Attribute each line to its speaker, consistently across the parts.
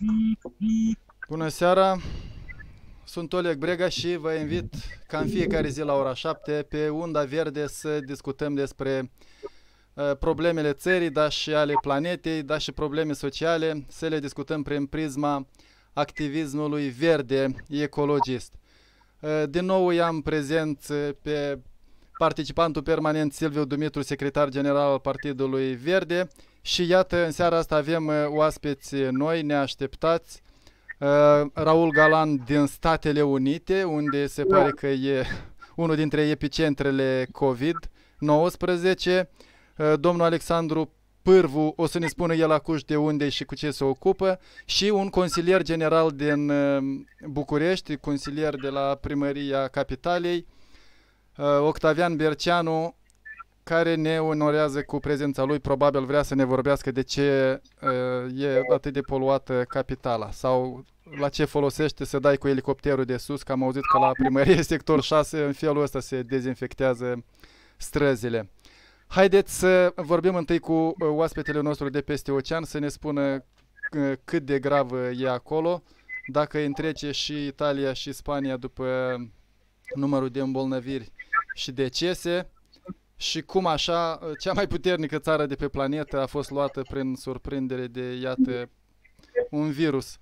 Speaker 1: Bună seara, sunt Oleg Brega și vă invit ca în fiecare zi la ora 7 pe Unda Verde să discutăm despre problemele țării, dar și ale planetei, dar și probleme sociale, să le discutăm prin prisma activismului verde ecologist. Din nou i-am prezent pe participantul permanent Silviu Dumitru, secretar general al Partidului Verde, și iată, în seara asta avem oaspeți noi, neașteptați. Raul Galan din Statele Unite, unde se pare că e unul dintre epicentrele COVID-19. Domnul Alexandru Pârvu, o să ne spună el acuși de unde și cu ce se ocupă, și un consilier general din București, consilier de la Primăria Capitalei, Octavian Berceanu, care ne onorează cu prezența lui. Probabil vrea să ne vorbească de ce e atât de poluată capitala sau la ce folosește să dai cu elicopterul de sus, că am auzit că la primărie sector 6 în felul ăsta se dezinfectează străzile. Haideți să vorbim întâi cu oaspetele nostru de peste ocean, să ne spună cât de grav e acolo, dacă întrece și Italia și Spania după numărul de îmbolnăviri și decese, și cum așa cea mai puternică țară de pe planetă a fost luată prin surprindere de, iată, un virus.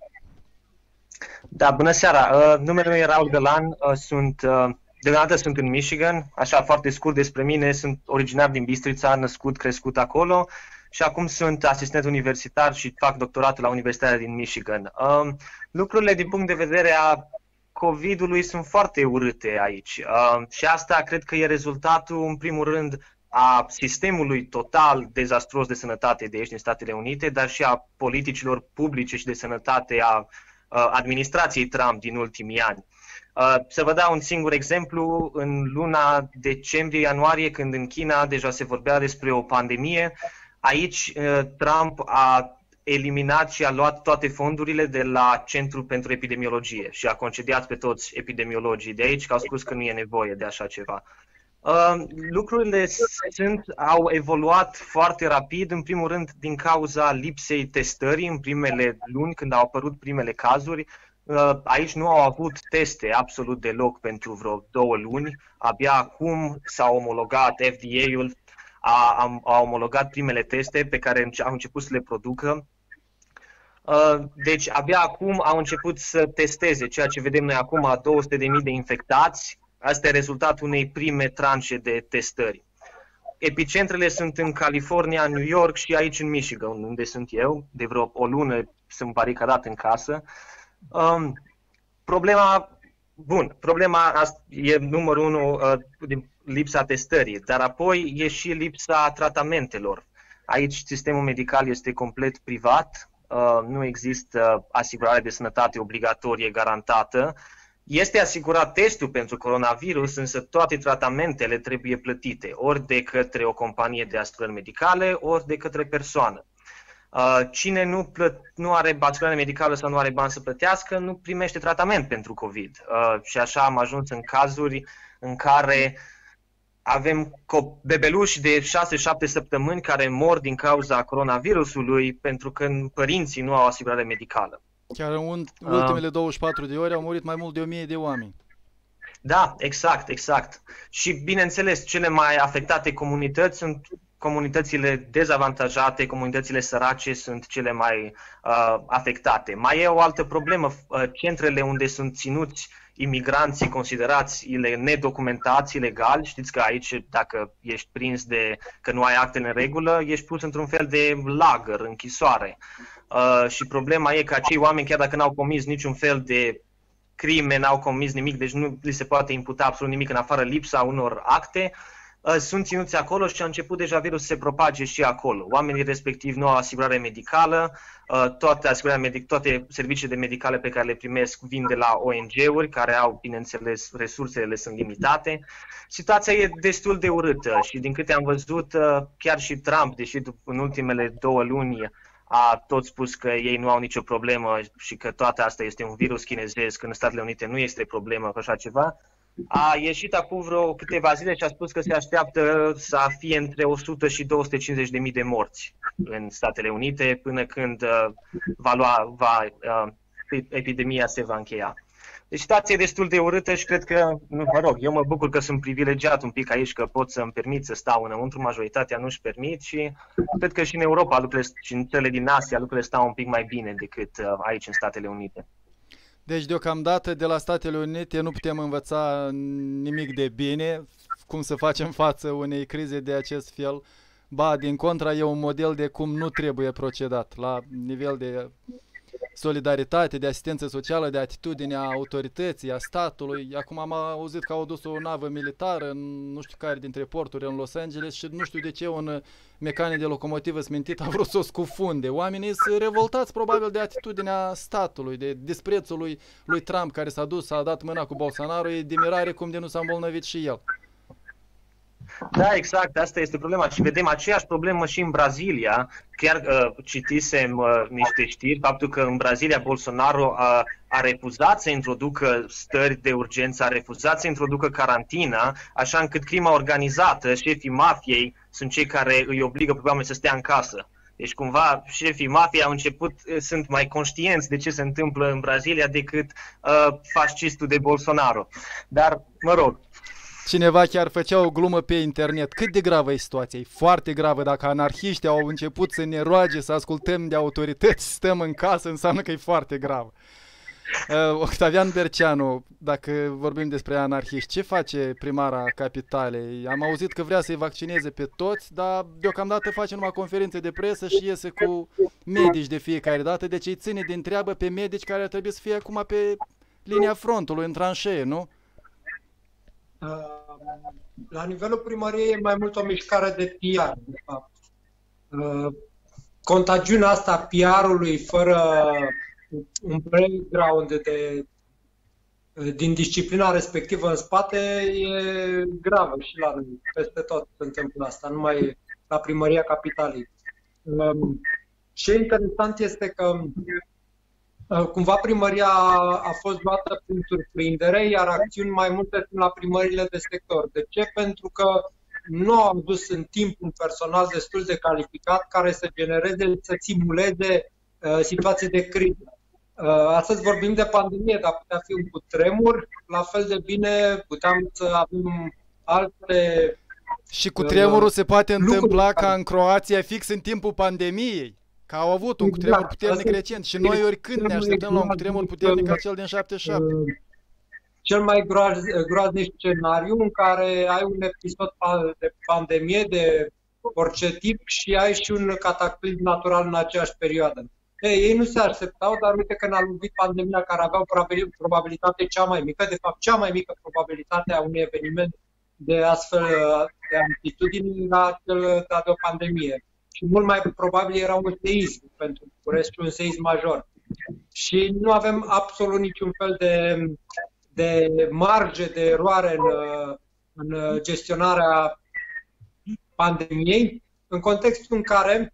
Speaker 2: Da, bună seara. Numele meu e Raul Galan, deocamdată sunt în Michigan, așa foarte scurt despre mine, sunt originar din Bistrița, născut, crescut acolo și acum sunt asistent universitar și fac doctoratul la Universitatea din Michigan. Lucrurile din punct de vedere a COVID-ului sunt foarte urâte aici și asta cred că e rezultatul, în primul rând, a sistemului total dezastruos de sănătate de aici din Statele Unite, dar și a politicilor publice și de sănătate a administrației Trump din ultimii ani. Să vă dau un singur exemplu, în luna decembrie-ianuarie, când în China deja se vorbea despre o pandemie, aici Trump a eliminat și a luat toate fondurile de la Centrul pentru Epidemiologie și a concediat pe toți epidemiologii de aici, că au spus că nu e nevoie de așa ceva. Lucrurile au evoluat foarte rapid, în primul rând din cauza lipsei testării în primele luni, când au apărut primele cazuri. Aici nu au avut teste absolut deloc pentru vreo 2 luni. Abia acum s-au omologat, FDA-ul a omologat primele teste pe care au început să le producă. Deci abia acum au început să testeze ceea ce vedem noi acum, 200.000 de infectați. Asta e rezultatul unei prime tranșe de testări. Epicentrele sunt în California, în New York și aici în Michigan, unde sunt eu. De vreo o lună sunt baricadat în casă. Problema e numărul 1, lipsa testării, dar apoi e și lipsa tratamentelor. Aici sistemul medical este complet privat, nu există asigurare de sănătate obligatorie garantată. Este asigurat testul pentru coronavirus, însă toate tratamentele trebuie plătite, ori de către o companie de asigurări medicale, ori de către persoană. Cine nu are asigurare medicală sau nu are bani să plătească, nu primește tratament pentru COVID. Și așa am ajuns în cazuri în care avem bebeluși de 6-7 săptămâni care mor din cauza coronavirusului pentru că părinții nu au asigurare medicală.
Speaker 1: Chiar în ultimele 24 de ore au murit mai mult de 1000 de oameni.
Speaker 2: Da, exact. Și bineînțeles, cele mai afectate comunități sunt comunitățile dezavantajate, comunitățile sărace sunt cele mai afectate. Mai e o altă problemă, centrele unde sunt ținuți imigranții considerați nedocumentați, ilegali. Știți că aici, dacă ești prins că nu ai actele în regulă, ești pus într-un fel de lagăr, închisoare. Și problema e că acei oameni, chiar dacă n-au comis niciun fel de crime, n-au comis nimic, deci nu li se poate imputa absolut nimic în afară lipsa unor acte, sunt ținuți acolo și a început deja virusul să se propage și acolo. Oamenii respectivi nu au asigurare medicală, toate serviciile medicale pe care le primesc vin de la ONG-uri, care au, bineînțeles, resursele sunt limitate. Situația e destul de urâtă și din câte am văzut, chiar și Trump, deși în ultimele 2 luni a tot spus că ei nu au nicio problemă și că toată asta este un virus chinezesc, că în Statele Unite nu este problemă cu așa ceva, a ieșit acum vreo câteva zile și a spus că se așteaptă să fie între 100 și 250.000 de morți în Statele Unite până când epidemia se va încheia. Deci situația e destul de urâtă și cred că, mă rog, eu mă bucur că sunt privilegiat un pic aici, că pot să-mi permit să stau înăuntru, majoritatea nu-și permit și cred că și în Europa lucrurile, și în țările din Asia lucrurile stau un pic mai bine decât aici în Statele Unite.
Speaker 1: Deci, deocamdată, de la Statele Unite nu putem învăța nimic de bine, cum să facem față unei crize de acest fel. Ba, din contra, e un model de cum nu trebuie procedat, la nivel de solidaritate, de asistență socială, de atitudine a autorității, a statului. Acum am auzit că au dus o navă militară în nu știu care dintre porturi în Los Angeles și nu știu de ce un mecanic de locomotivă smintit a vrut să o scufunde. Oamenii sunt revoltați probabil de atitudinea statului, de disprețul lui Trump care s-a dus, a dat mâna cu Bolsonaro, e de mirare cum de nu s-a îmbolnăvit și el.
Speaker 2: Da, exact, asta este problema și vedem aceeași problemă și în Brazilia. Chiar citisem niște știri, faptul că în Brazilia Bolsonaro a refuzat să introducă stări de urgență, a refuzat să introducă carantina, așa încât crima organizată, șefii mafiei, sunt cei care îi obligă pe oameni să stea în casă. Deci cumva șefii mafiei au început, sunt mai conștienți de ce se întâmplă în Brazilia decât fascistul de Bolsonaro. Dar, mă rog,
Speaker 1: cineva chiar făcea o glumă pe internet. Cât de gravă e situația? E foarte gravă. Dacă anarhiștii au început să ne roage să ascultăm de autorități, stăm în casă, înseamnă că e foarte grav. Octavian Berceanu, dacă vorbim despre anarhiști, ce face primara capitalei? Am auzit că vrea să-i vaccineze pe toți, dar deocamdată face numai conferințe de presă și iese cu medici de fiecare dată, deci îi ține de întreabă pe medici care ar trebui să fie acum pe linia frontului, în tranșee, nu?
Speaker 3: La nivelul primăriei e mai mult o mișcare de PR, de fapt. Contagiunea asta PR-ului fără un background din disciplina respectivă în spate e gravă și la noi. Peste tot se întâmplă asta, nu numai la primăria capitalei. Ce interesant este că cumva primăria a fost luată prin surprindere, iar acțiuni mai multe sunt la primările de sector. De ce? Pentru că nu au adus în timp un personal destul de calificat care să genereze, să simuleze situații de criză. Astăzi vorbim de pandemie, dar putea fi un cutremur, la fel de bine puteam să avem alte...
Speaker 1: Și cutremurul se poate întâmpla ca în Croația fix în timpul pandemiei. Că au avut un cutremur puternic recent și noi oricând ne așteptăm la un cutremur puternic ca cel din 77.
Speaker 3: Cel mai groaznic scenariu în care ai un episod de pandemie de orice tip și ai și un cataclism natural în aceeași perioadă. Ei nu se așteptau, dar uite că ne-a lovit pandemia care avea o probabilitate cea mai mică, de fapt cea mai mică probabilitate a unui eveniment de astfel de amplitudini era cel de o pandemie. Și mult mai probabil era un seism pentru București, un seism major. Și nu avem absolut niciun fel de marge de eroare în gestionarea pandemiei, în contextul în care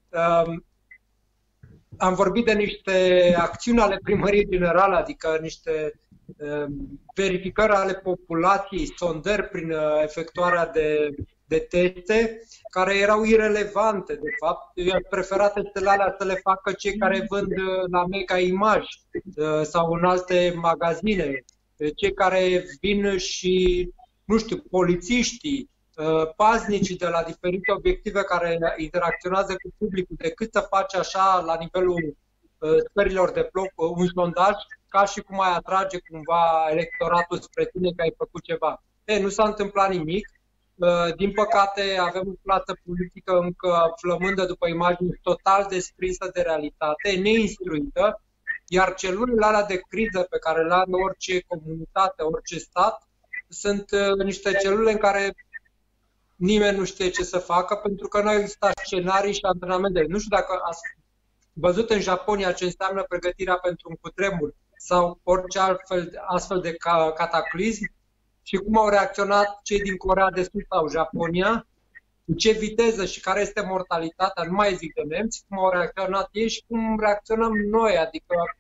Speaker 3: am vorbit de niște acțiuni ale primăriei generale, adică niște verificări ale populației, sondări prin efectuarea de teste, care erau irelevante, de fapt. Eu aș prefera testele alea să le facă cei care vând la Mega Image sau în alte magazine, cei care vin și, nu știu, polițiștii, paznicii de la diferite obiective care interacționează cu publicul, decât să faci așa la nivelul stărilor de bloc un sondaj, ca și cum ai atrage cumva electoratul spre tine că ai făcut ceva. Nu s-a întâmplat nimic. Din păcate avem o clasă politică încă flămândă după imagini total desprinsă de realitate, neinstruită, iar celulele alea de criză pe care le are orice comunitate, orice stat, sunt niște celule în care nimeni nu știe ce să facă, pentru că nu există scenarii și antrenamente. Nu știu dacă ați văzut în Japonia ce înseamnă pregătirea pentru un cutremur sau orice astfel de cataclism și cum au reacționat cei din Coreea de Sud sau Japonia, cu ce viteză și care este mortalitatea, nu mai zic de nemți, cum au reacționat ei și cum reacționăm noi. Adică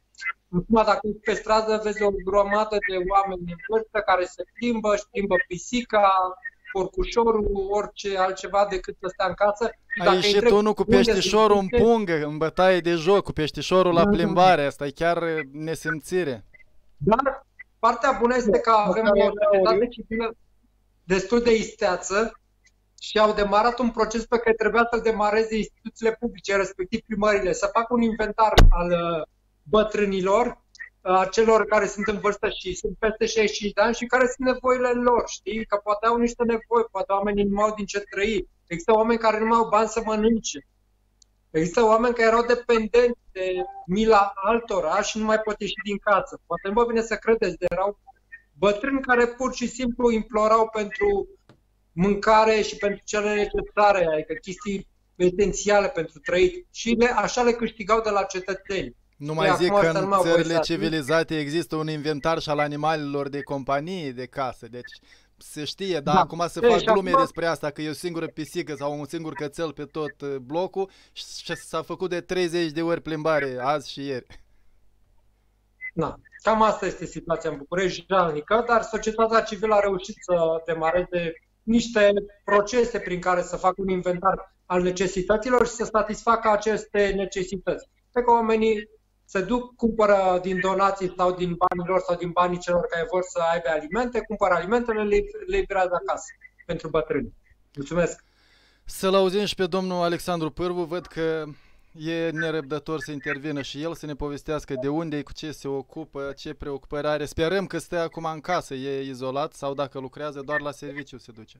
Speaker 3: Acum, dacă ești pe stradă, vezi o grămadă de oameni în vârstă care se plimbă, își plimbă pisica, porcușorul, orice altceva decât să stea în casă.
Speaker 1: Ai ieșit unul cu peștișorul în pungă, în bătaie de joc, cu peștișorul la plimbare. Asta e chiar nesimțire.
Speaker 3: Dar partea bună este că avem o societate civilă destul de isteață și au demarat un proces pe care trebuia să-l demareze instituțiile publice, respectiv primările, să facă un inventar al bătrânilor, a celor care sunt în vârstă și sunt peste 65 de ani și care sunt nevoile lor, știi? Că poate au niște nevoi, poate oamenii nu au din ce trăi. Există oameni care nu mai au bani să mănânce. Există oameni care erau dependenți de mila altora și nu mai pot ieși din casă. Poate nu vă vine să credeți, de erau bătrâni care pur și simplu implorau pentru mâncare și pentru cele necesare, adică chestii esențiale pentru trăit. Și așa le câștigau de la cetățeni.
Speaker 1: Nu mai zic că în țările civilizate există un inventar și al animalelor de companie, de casă. Deci se știe, dar acum se fac glume despre asta, că e o singură pisică sau un singur cățel pe tot blocul și s-a făcut de 30 de ori plimbare azi și ieri.
Speaker 3: Da. Cam asta este situația în București jalnică, dar societatea civilă a reușit să demareze niște procese prin care să facă un inventar al necesităților și să satisfacă aceste necesități. Pe că oamenii se duc, cumpără din donații sau din banii lor sau din banii celor care vor să aibă alimente, cumpără alimentele, le livrează acasă pentru bătrâni. Mulțumesc!
Speaker 1: Să-l auzim și pe domnul Alexandru Pârvu, văd că e nerăbdător să intervină și el, să ne povestească de unde e, cu ce se ocupă, ce preocupări are. Sperăm că stă acum în casă, e izolat sau dacă lucrează doar la serviciu se duce.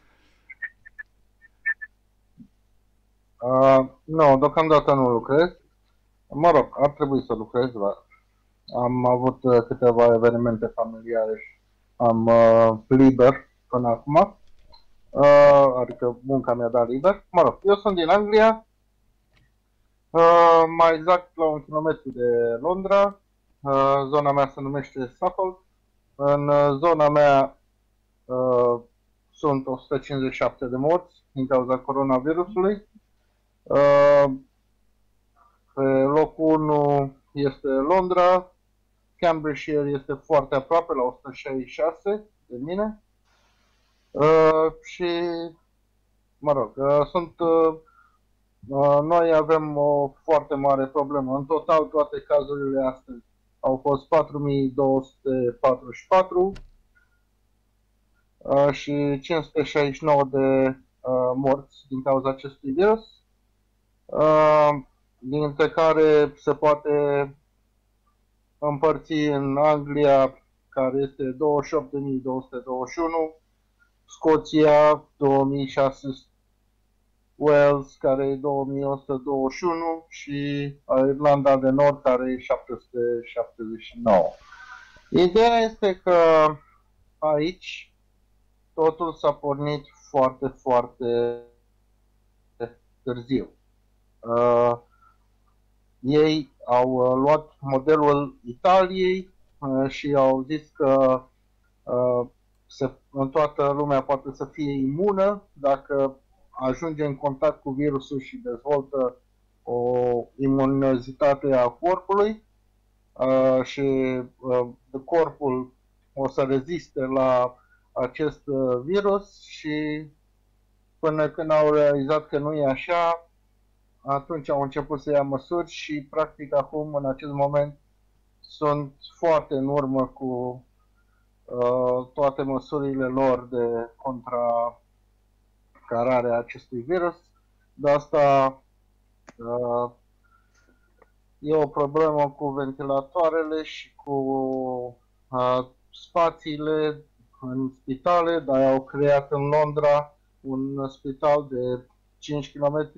Speaker 4: Nu, deocamdată nu lucrez. Mă rog, ar trebui să lucrez, dar am avut câteva evenimente familiare și am liber până acum. Adică munca mi-a dat liber. Mă rog, eu sunt din Anglia, mai exact la 1 kilometru de Londra. Zona mea se numește Suffolk. În zona mea sunt 157 de morți din cauza coronavirusului. Pe locul 1 este Londra, Cambridgeshire este foarte aproape, la 166 de mine. Și, mă rog, noi avem o foarte mare problemă. În total, toate cazurile astăzi au fost 4244 și 569 de morți din cauza acestui virus, dintre care se poate împărți în Anglia, care este 28.221, Scoția 2600, Wales, care e 2121 și Irlanda de Nord, care e 779. Ideea este că aici totul s-a pornit foarte, foarte târziu. Ei au luat modelul Italiei și au zis că toată lumea poate să fie imună dacă ajunge în contact cu virusul și dezvoltă o imunizitate a corpului și corpul o să reziste la acest virus și până când au realizat că nu e așa, atunci au început să ia măsuri și practic acum, în acest moment, sunt foarte în urmă cu toate măsurile lor de contracarare a acestui virus. De asta e o problemă cu ventilatoarele și cu spațiile în spitale, dar au creat în Londra un spital de 5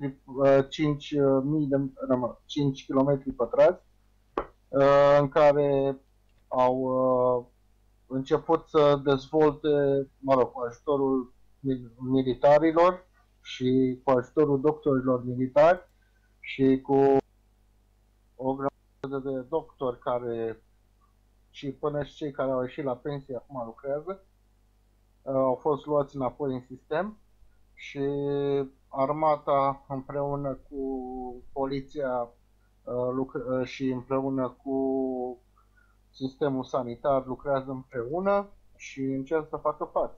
Speaker 4: km pătrați, în care au început să dezvolte, mă rog, cu ajutorul militarilor și cu ajutorul doctorilor militari și cu o grămadă de doctori care și până și cei care au ieșit la pensie acum lucrează, au fost luați înapoi în sistem și armata împreună cu poliția și împreună cu sistemul sanitar lucrează împreună și încerc să facă față.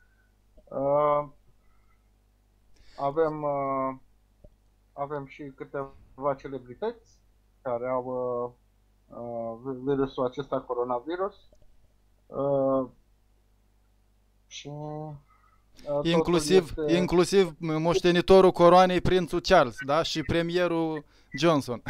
Speaker 4: Avem și câteva celebrități care au virusul acesta, coronavirus. Și
Speaker 1: inclusiv moștenitorul coroanei, prințul Charles, da? Și premierul Johnson.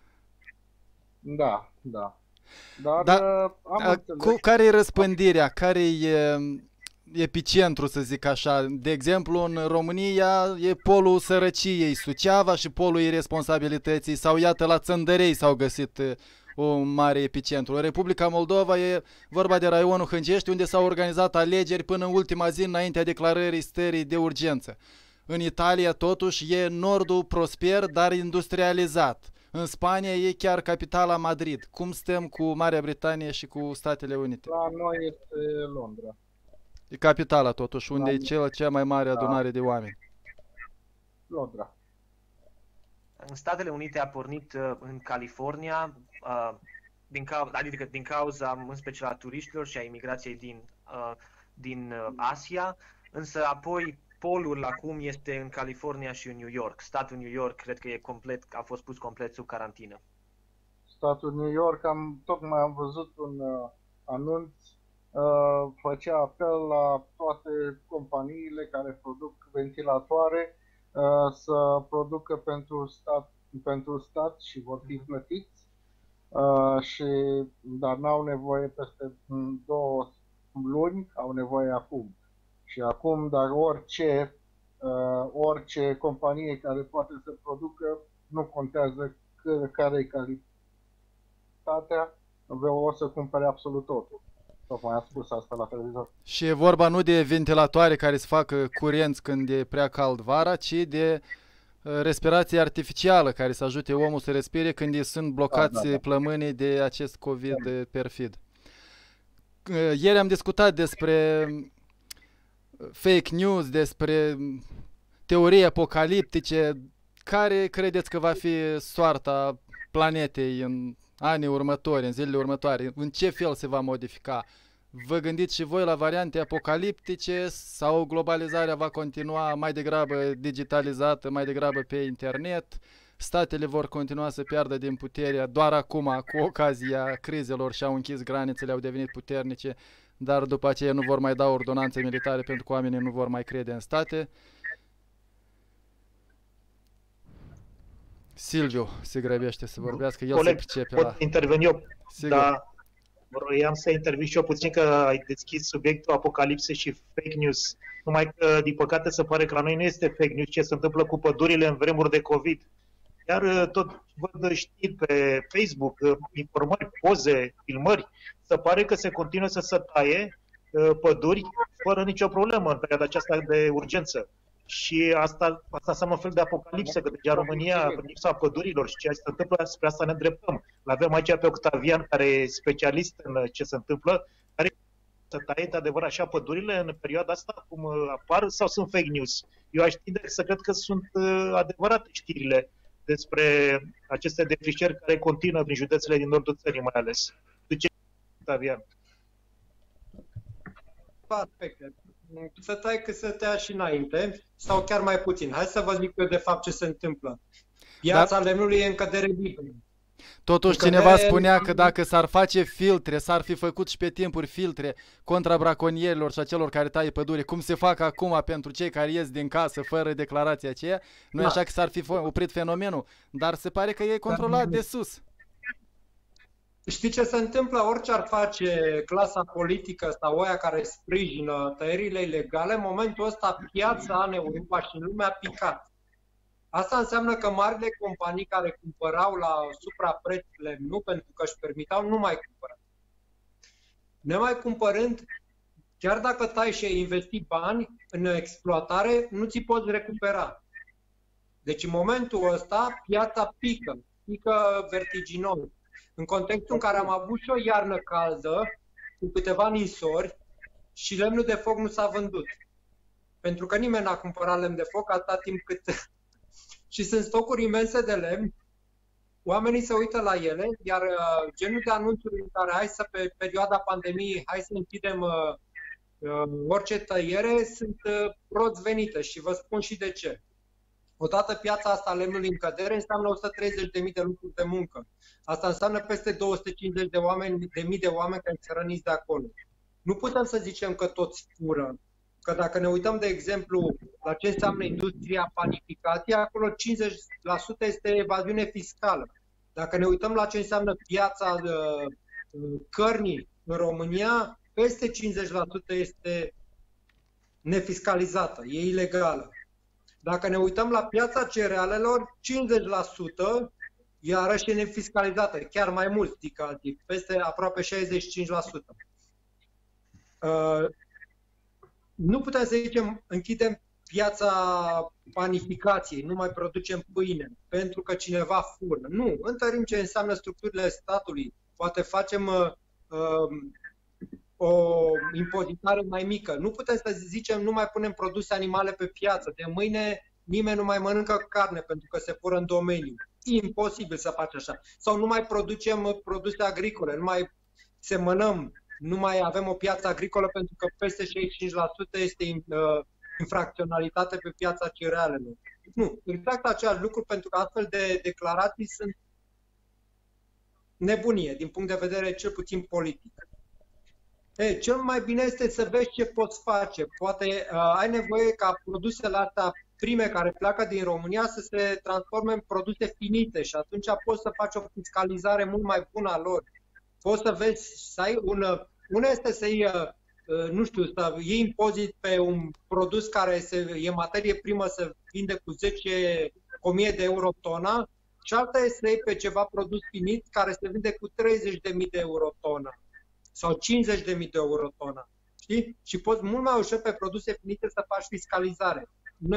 Speaker 4: Da. Dar
Speaker 1: care e răspândirea? Care e epicentru, să zic așa? De exemplu, în România e polul sărăciei, Suceava, și polul irresponsabilității, sau iată la Țăndărei s-au găsit un mare epicentru. În Republica Moldova e vorba de raionul Hângești, unde s-au organizat alegeri până în ultima zi înaintea declarării stării de urgență. În Italia, totuși, e nordul prosper, dar industrializat. În Spania e chiar capitala Madrid. Cum stăm cu Marea Britanie și cu Statele Unite?
Speaker 4: La noi este Londra.
Speaker 1: E capitala, totuși, unde e cea mai mare adunare de oameni.
Speaker 4: Londra.
Speaker 2: În Statele Unite a pornit în California, adică din cauza, în special, a turiștilor și a imigrației din Asia, însă apoi polul acum este în California și în New York. Statul New York cred că a fost pus complet sub carantină.
Speaker 4: Statul New York, tocmai am văzut un anunț, făcea apel la toate companiile care produc ventilatoare să producă pentru stat și vor fi plătiți, dar n-au nevoie peste 2 luni, au nevoie acum. Și acum, dar orice companie care poate să producă, nu contează care e calitatea, o să cumpere absolut totul. Tocmai am spus asta la televizor.
Speaker 1: Și e vorba nu de ventilatoare care să facă curenți când e prea cald vara, ci de respirație artificială care să ajute omul să respire când sunt blocați plămânii de acest COVID perfid. Ieri am discutat despre fake news, despre teorii apocaliptice. Care credeți că va fi soarta planetei în anii următori, în zilele următoare? În ce fel se va modifica? Vă gândiți și voi la variante apocaliptice sau globalizarea va continua mai degrabă digitalizată, mai degrabă pe internet? Statele vor continua să piardă din putere doar acum, cu ocazia crizelor, și-au închis granițele, au devenit puternice, dar după aceea nu vor mai da ordonanțe militare pentru că oamenii nu vor mai crede în state. Silviu se grăbește să vorbească, el se pricepe la...
Speaker 5: Pot interveni eu,
Speaker 1: Sigur.
Speaker 5: Dar vroiam să intervin și eu puțin că ai deschis subiectul apocalipse și fake news. Numai că, din păcate, se pare că la noi nu este fake news ce se întâmplă cu pădurile în vremuri de COVID. Iar tot văd știri pe Facebook, informări, poze, filmări, se pare că se continuă să se taie păduri fără nicio problemă în perioada aceasta de urgență. Și asta înseamnă un fel de apocalipsă, că deja România, lipsa pădurilor și ceea ce se întâmplă, spre asta ne îndreptăm. L-avem aici pe Octavian, care e specialist în ce se întâmplă, care să taie de adevărat așa pădurile în perioada asta, cum apar, sau sunt fake news? Eu aș tinde să cred că sunt adevărate știrile despre aceste defrișări care continuă prin județele din nordul țării, mai ales. De ce, Octavian?
Speaker 3: Aspecte. Să tai cât să tea și înainte, sau chiar mai puțin. Hai să vă zic eu de fapt ce se întâmplă. Piața lemnului e în cădere liberă.
Speaker 1: Totuși cineva spunea că dacă s-ar face filtre, s-ar fi făcut și pe timpuri filtre contra braconierilor și a celor care taie pădure, cum se fac acum pentru cei care ies din casă fără declarația aceea, nu e așa că s-ar fi oprit fenomenul, dar se pare că e controlat de sus.
Speaker 3: Știi ce se întâmplă? Orice ar face clasa politică sau oia care sprijină tăierile ilegale, în momentul ăsta piața în Europa și în lume a picat. Asta înseamnă că marile companii care cumpărau la suprapreț lemnul, pentru că își permitau, nu mai cumpără. Nemai cumpărând, chiar dacă tai și investi bani în exploatare, nu ți poți recupera. Deci în momentul ăsta piața pică vertiginos. În contextul în care am avut și o iarnă caldă, cu câteva ninsori, și lemnul de foc nu s-a vândut. Pentru că nimeni n-a cumpărat lemn de foc atâta timp cât... Și sunt stocuri imense de lemn oamenii se uită la ele, iar genul de anunțuri în care hai să pe perioada pandemiei, hai să închidem orice tăiere, sunt prost venite și vă spun și de ce. Odată piața asta a lemnului în cădere înseamnă 130.000 de locuri de muncă. Asta înseamnă peste 250 de mii de oameni care se răniți de acolo. Nu putem să zicem că toți fură. Că dacă ne uităm, de exemplu, la ce înseamnă industria panificației, acolo 50% este evaziune fiscală. Dacă ne uităm la ce înseamnă piața cărnii în România, peste 50% este nefiscalizată, e ilegală. Dacă ne uităm la piața cerealelor, 50% iarăși e nefiscalizată, chiar mai mult, adică peste aproape 65%. Nu putem să zicem închidem piața panificației, nu mai producem pâine, pentru că cineva fură. Nu, întărim ce înseamnă structurile statului. Poate facem o impozitare mai mică. Nu putem să zicem nu mai punem produse animale pe piață. De mâine nimeni nu mai mănâncă carne pentru că se fură în domeniu. E imposibil să faci așa. Sau nu mai producem produse agricole, nu mai semănăm, nu mai avem o piață agricolă pentru că peste 65% este infracționalitate pe piața cerealelor. Nu, exact același lucru, pentru că astfel de declarații sunt nebunie din punct de vedere cel puțin politic. Cel mai bine este să vezi ce poți face. Poate ai nevoie ca produsele astea prime care pleacă din România să se transforme în produse finite și atunci poți să faci o fiscalizare mult mai bună a lor. Poți să vezi, să ai una este să iei, nu știu, să iei impozit pe un produs care e materie primă, să vinde cu 10.000 de euro tona, și alta este să iei pe ceva produs finit care se vinde cu 30.000 de euro tona sau 50.000 de euro tona. Știi? Și poți mult mai ușor pe produse finite să faci fiscalizare.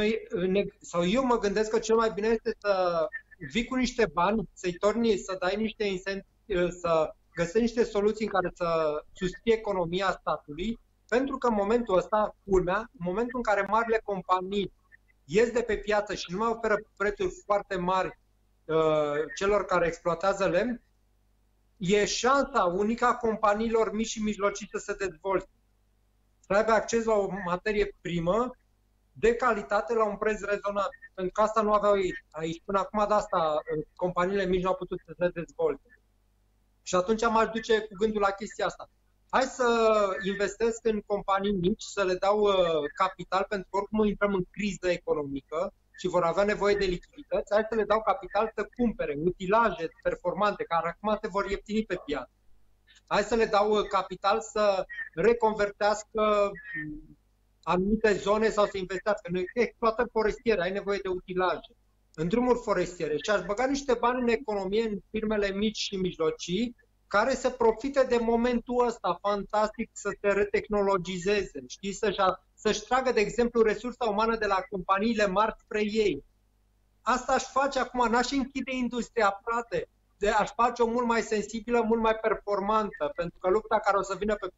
Speaker 3: Eu mă gândesc că cel mai bine este să vii cu niște bani, să-i torni, să dai niște să găsești niște soluții în care să susții economia statului, pentru că în momentul ăsta, culmea, în momentul în care marile companii ies de pe piață și nu mai oferă prețuri foarte mari celor care exploatează lemn, e șansa unică a companiilor mici și mijlocii să se dezvolte. Să aibă acces la o materie primă de calitate la un preț rezonabil. Pentru că asta nu aveau ei aici. Până acum de asta companiile mici nu au putut să se dezvolte. Și atunci m-aș duce cu gândul la chestia asta. Hai să investesc în companii mici, să le dau capital, pentru că oricum intrăm în criză economică și vor avea nevoie de lichidități. Hai să le dau capital să cumpere utilaje performante, care acum se vor ieftini pe piață. Hai să le dau capital să reconvertească anumite zone sau să investească. Noi exploatăm forestiere, ai nevoie de utilaje, în drumuri forestiere. Și aș băga niște bani în economie, în firmele mici și mijlocii, care să profite de momentul ăsta fantastic să se retehnologizeze, știi? Să-și tragă, de exemplu, resursa umană de la companiile mari spre ei. Asta aș face acum, n-aș închide industria, frate. Aș face-o mult mai sensibilă, mult mai performantă, pentru că lupta care o să vină pe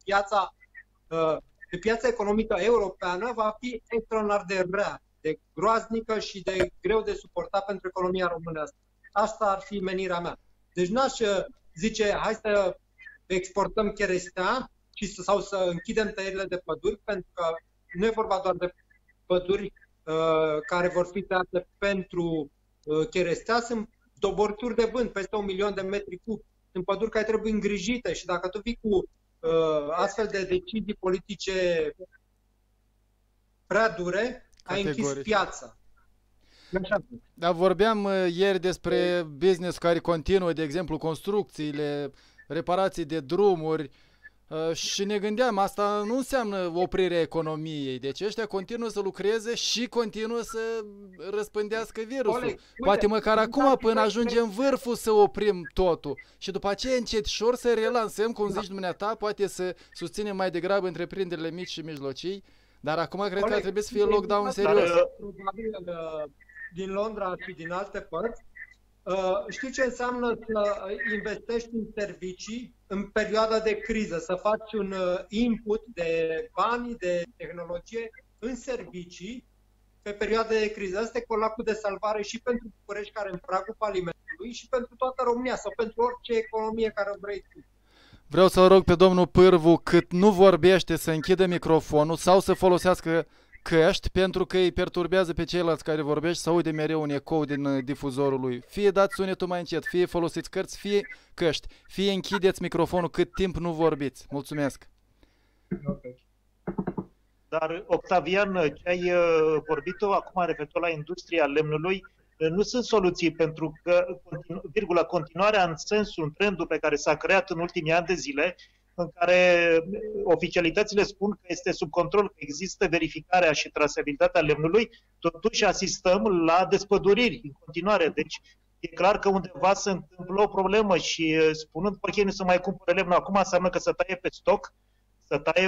Speaker 3: piața economică europeană va fi extraordinar de rea, de groaznică și de greu de suportat pentru economia românească. Asta ar fi menirea mea. Deci n-aș zice, hai să exportăm cherestea sau să închidem tăierile de păduri, pentru că nu e vorba doar de păduri care vor fi tăiate pentru cherestea, sunt doborturi de vânt, peste 1.000.000 de metri cub. Sunt păduri care trebuie îngrijite și dacă tu vii cu astfel de decizii politice prea dure, ai închis piața.
Speaker 1: Da, vorbeam ieri despre business care continuă, de exemplu, construcțiile, reparații de drumuri și ne gândeam, asta nu înseamnă oprirea economiei, deci ăștia continuă să lucreze și continuă să răspândească virusul. Poate măcar acum, până ajungem vârful, să oprim totul și după aceea încetișor să relansăm, cum zici dumneata, poate să susținem mai degrabă întreprinderile mici și mijlocii, dar acum cred că ar trebui să fie lockdown serios.
Speaker 3: Din Londra și din alte părți, știi ce înseamnă să investești în servicii în perioada de criză, să faci un input de bani, de tehnologie în servicii pe perioade de criză. Asta e colacul de salvare și pentru București, care în pragul falimentului, și pentru toată România sau pentru orice economie care o vrei tu.
Speaker 1: Vreau să rog pe domnul Pârvu, cât nu vorbește, să închidă microfonul sau să folosească căști, pentru că îi perturbează pe ceilalți care vorbește, să aude mereu un ecou din difuzorul lui. Fie dați sunetul mai încet, fie folosiți cărți, fie căști, fie închideți microfonul cât timp nu vorbiți. Mulțumesc!
Speaker 3: Okay.
Speaker 5: Dar, Octavian, ce ai vorbit-o acum referitor la industria lemnului, nu sunt soluții, pentru că, continuarea în sensul, în trendul pe care s-a creat în ultimii ani de zile, în care oficialitățile spun că este sub control, că există verificarea și trasabilitatea lemnului, totuși asistăm la despăduriri în continuare. Deci e clar că undeva se întâmplă o problemă și spunând că ei nu se mai cumpără lemnul acum, înseamnă că se taie pe stoc, se taie...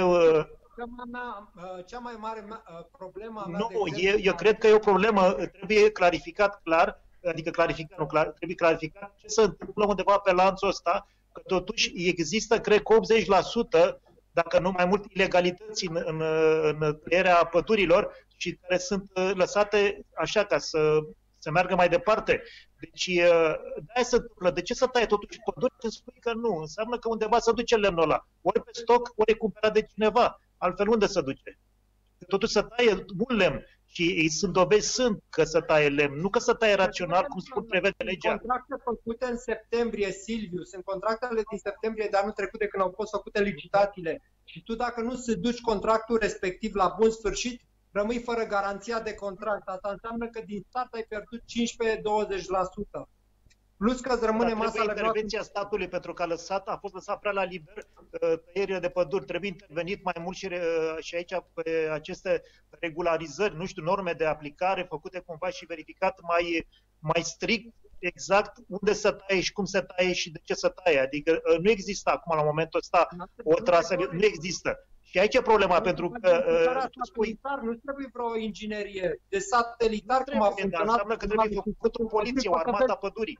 Speaker 3: Cea mai mare problemă a mea...
Speaker 5: Nu, eu cred că e o problemă, trebuie clarificat clar, adică trebuie clarificat ce se întâmplă undeva pe lanțul ăsta, că totuși există, cred că 80%, dacă nu mai mult, ilegalități în tăierea pădurilor și care sunt lăsate așa ca să meargă mai departe. Deci, de-aia se întâmplă. De ce să taie totuși păduri când spui că nu? Înseamnă că undeva se duce lemnul ăla. Ori pe stoc, ori e cumpărat de cineva. Altfel unde se duce? Totuși se taie mult lemn. Și sunt dovezi că se taie lemn, nu că se taie rațional, cum spun prevede legea.
Speaker 3: Contracte făcute în septembrie, Silviu, sunt contractele din septembrie de anul trecut, de când au fost făcute licitațiile. Și tu, dacă nu se duci contractul respectiv la bun sfârșit, rămâi fără garanția de contract. Asta înseamnă că din start ai pierdut 15-20%. Plus că îți rămâne masa legată.
Speaker 5: Intervenția statului, pentru că a fost lăsat prea la liber tăierile de păduri. Trebuie intervenit mai mult și aici pe aceste regularizări, nu știu, norme de aplicare făcute cumva și verificat mai strict exact unde se taie și cum se taie și de ce se taie. Adică nu există acum la momentul ăsta o trasabilitate, nu există. Și aici e problema, pentru că...
Speaker 3: Nu trebuie vreo inginerie de satelitar, cum a funcționat.
Speaker 5: Înseamnă că trebuie făcut o poliție, o armată a pădurii.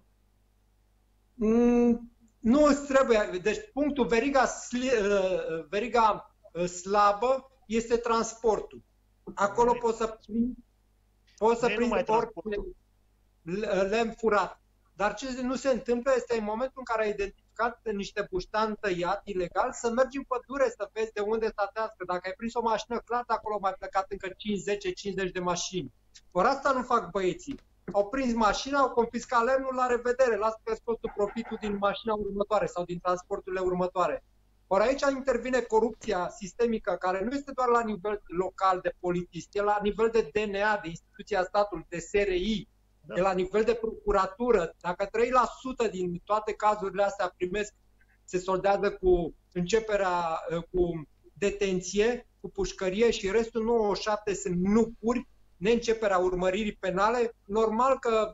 Speaker 3: Nu trebuie. Deci punctul, veriga slabă este transportul. Acolo poți să prinzi lemn furat. Dar ce nu se întâmplă este în momentul în care ai identificat niște buștani tăiat ilegal, să mergi în pădure să vezi de unde statească. Dacă ai prins o mașină, clar, acolo au mai plecat încă 50 de mașini. Ori asta nu fac băieții. Au prins mașina, au confiscat lemnul, la revedere, lasă că scoți profitul din mașina următoare sau din transporturile următoare. Ori aici intervine corupția sistemică, care nu este doar la nivel local de politici, e la nivel de DNA, de instituția statului, de SRI, e la nivel de procuratură. Dacă 3% din toate cazurile astea se soldează cu începerea, cu detenție, cu pușcărie și restul 97% sunt nupuri, neînceperea urmăririi penale, normal că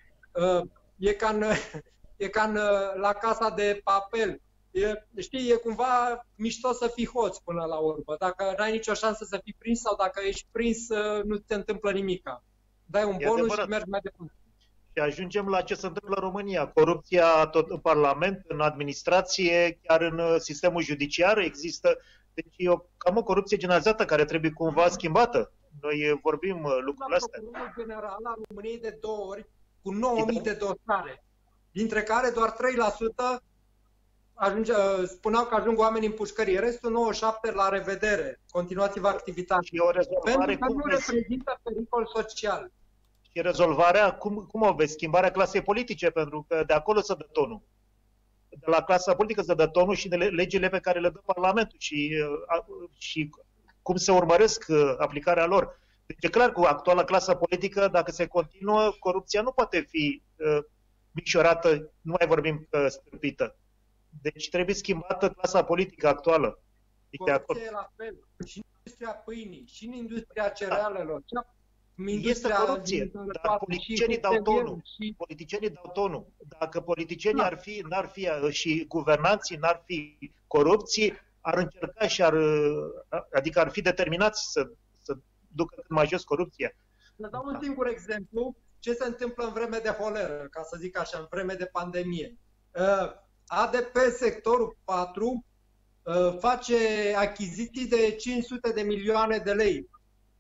Speaker 3: e ca la casa de papel. E cumva mișto să fii hoț până la urmă. Dacă n-ai nicio șansă să fii prins sau dacă ești prins, nu se întâmplă nimica. Dai un bonus și mergi mai departe.
Speaker 5: Și ajungem la ce se întâmplă în România. Corupția tot în Parlament, în administrație, chiar în sistemul judiciar există. Deci e cam o corupție generalizată care trebuie cumva schimbată. Noi vorbim lucrurile astea.
Speaker 3: Procurorul general al României de 2 ori cu 9.000 de dosare, dintre care doar 3% spuneau că ajung oameni în pușcărie. Restul 97% la revedere. Continuați-vă activitatea.
Speaker 5: Și o rezolvare
Speaker 3: pentru că nu reprezintă pericol social.
Speaker 5: Și rezolvarea, cum o vezi? Schimbarea clasei politice, pentru că de acolo se dă tonul. De la clasa politică se dă tonul și de legile pe care le dă Parlamentul și cum se urmăresc aplicarea lor. Deci e clar, cu actuala clasă politică, dacă se continuă, corupția nu poate fi micșorată, nu mai vorbim stârpită. Deci trebuie schimbată clasa politică actuală.
Speaker 3: Corupția e la fel. Și în industria pâinii, și în industria cerealelor.
Speaker 5: Este corupție, dar politicienii dau tonul. Politicienii dau tonul. Dacă politicienii n-ar fi și guvernanții n-ar fi corupții, ar încerca și adică ar fi determinați să ducă cât mai jos corupția.
Speaker 3: Să dau un singur exemplu ce se întâmplă în vreme de holeră, ca să zic așa, în vreme de pandemie. ADP sectorul 4 face achiziții de 500 de milioane de lei.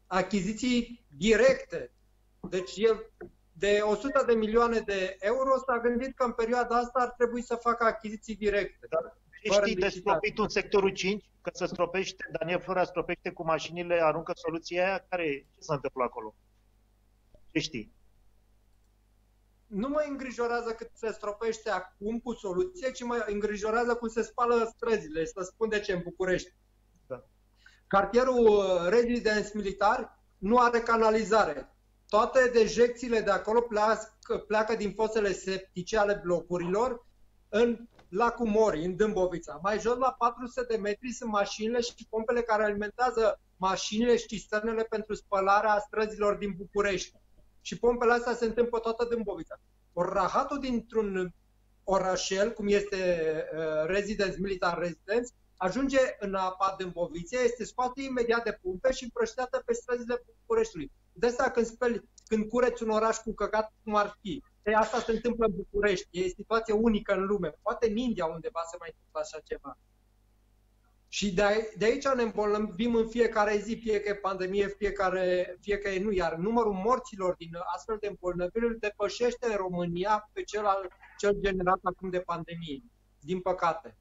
Speaker 3: achiziții directe. Deci el de 100 de milioane de euro s-a gândit că în perioada asta ar trebui să facă achiziții directe.
Speaker 5: Dar știi de stropit în sectorul 5? Că se stropește, Daniel Florea stropește cu mașinile, aruncă soluția aia? Ce se întâmplă acolo? Ce știi?
Speaker 3: Nu mă îngrijorează cât se stropește acum cu soluție, ci mă îngrijorează cum se spală străzile, să spun de ce, în București.
Speaker 5: Da.
Speaker 3: Cartierul Residence Militar nu are canalizare. Toate dejecțiile de acolo pleacă din fosele septice ale blocurilor în lacul Mori, în Dâmbovița. Mai jos, la 400 de metri, sunt mașinile și pompele care alimentează mașinile și cisternele pentru spălarea străzilor din București. Și pompele astea se întâmplă toată Dâmbovița. Ori rahatul dintr-un orășel, cum este Residence, Militar Residence, ajunge în apa Dâmboviței, este scoasă imediat de pompe și împrășteată pe străzile Bucureștiului. De asta când cureți un oraș cu căcat, cum ar fi. Asta se întâmplă în București. E o situație unică în lume. Poate în India undeva se mai întâmplă așa ceva. Și de aici ne îmbolnăvim în fiecare zi, fie că e pandemie, fie că e nu. Iar numărul morților din astfel de îmbolnăviri îl depășește în România pe cel generat acum de pandemie. Din păcate.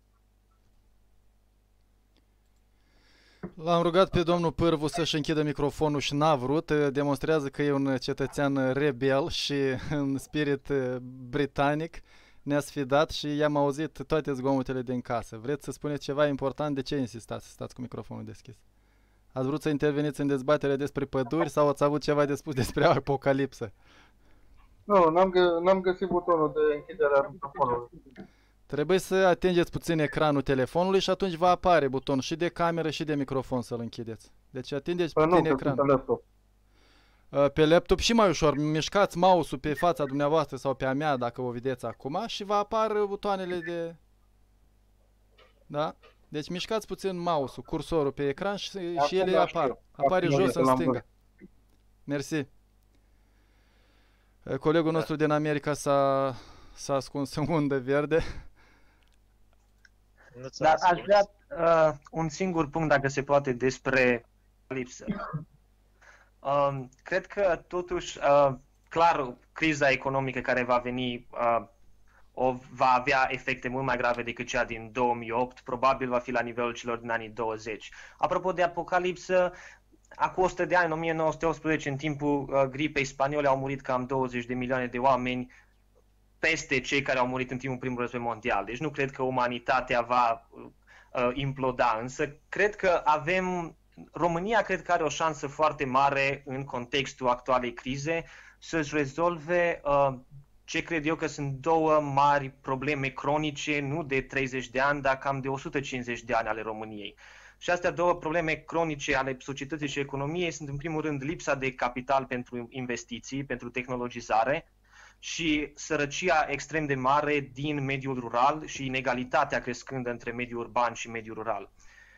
Speaker 1: L-am rugat pe domnul Pârvu să-și închidă microfonul și n-a vrut. Demonstrează că e un cetățean rebel și în spirit britanic. Ne-a sfidat și i-am auzit toate zgomotele din casă. Vreți să spuneți ceva important? De ce insistați să stați cu microfonul deschis? Ați vrut să interveniți în dezbatere despre păduri sau ați avut ceva de spus despre apocalipsă?
Speaker 4: Nu, n-am găsit butonul de închidere a microfonului.
Speaker 1: Trebuie să atingeți puțin ecranul telefonului și atunci va apare butonul și de cameră și de microfon să-l închideți. Deci atingeți puțin ecranul.
Speaker 4: Pe laptop.
Speaker 1: Pe laptop și mai ușor. Mișcați mouse-ul pe fața dumneavoastră sau pe a mea, dacă o vedeți acum, și va apar butoanele de... Da? Deci mișcați puțin mouse-ul, cursorul pe ecran și ele apar. Apare jos în stânga. Mersi. Colegul nostru din America s-a ascuns în undă verde.
Speaker 2: Dar aș vrea un singur punct, dacă se poate, despre lipsă. Cred că totuși, clar, criza economică care va veni va avea efecte mult mai grave decât cea din 2008, probabil va fi la nivelul celor din anii 20. Apropo de apocalipsă, acum 100 de ani, în 1918, în timpul gripei spaniole, au murit cam 20 de milioane de oameni, peste cei care au murit în timpul primului război mondial. Deci nu cred că umanitatea va imploda, însă cred că România cred că are o șansă foarte mare în contextul actualei crize să-și rezolve ce cred eu că sunt două mari probleme cronice, nu de 30 de ani, dar cam de 150 de ani ale României. Și astea două probleme cronice ale societății și economiei sunt în primul rând lipsa de capital pentru investiții, pentru tehnologizare și sărăcia extrem de mare din mediul rural și inegalitatea crescândă între mediul urban și mediul rural.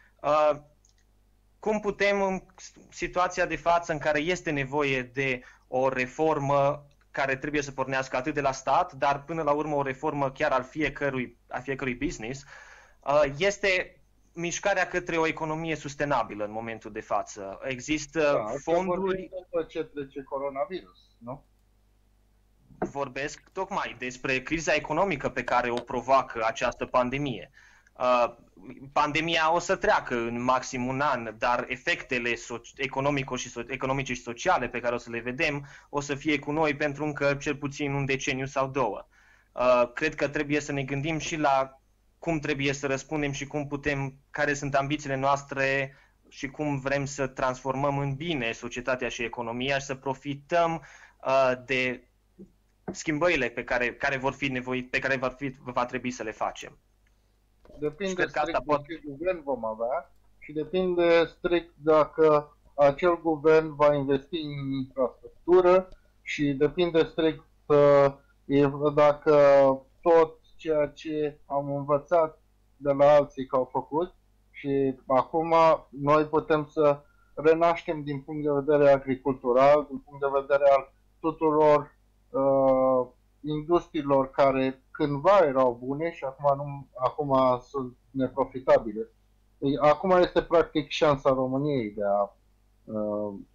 Speaker 2: Cum putem, în situația de față în care este nevoie de o reformă care trebuie să pornească atât de la stat, dar până la urmă o reformă chiar a fiecărui business, este mișcarea către o economie sustenabilă în momentul de față. Există fonduri...
Speaker 4: După ce trece coronavirus, nu?
Speaker 2: Vorbesc tocmai despre criza economică pe care o provoacă această pandemie. Pandemia o să treacă în maxim un an, dar efectele economice și sociale pe care o să le vedem o să fie cu noi pentru încă cel puțin un deceniu sau două. Cred că trebuie să ne gândim și la cum trebuie să răspundem și care sunt ambițiile noastre și cum vrem să transformăm în bine societatea și economia și să profităm de schimbările pe care va trebui să le facem.
Speaker 4: Depinde strict de ce guvern vom avea și depinde strict dacă acel guvern va investi în infrastructură și depinde strict dacă tot ceea ce am învățat de la alții că au făcut și acum noi putem să renaștem din punct de vedere agricultural, din punct de vedere al tuturor industriilor care cândva erau bune și acum sunt neprofitabile. Acum este practic șansa României de a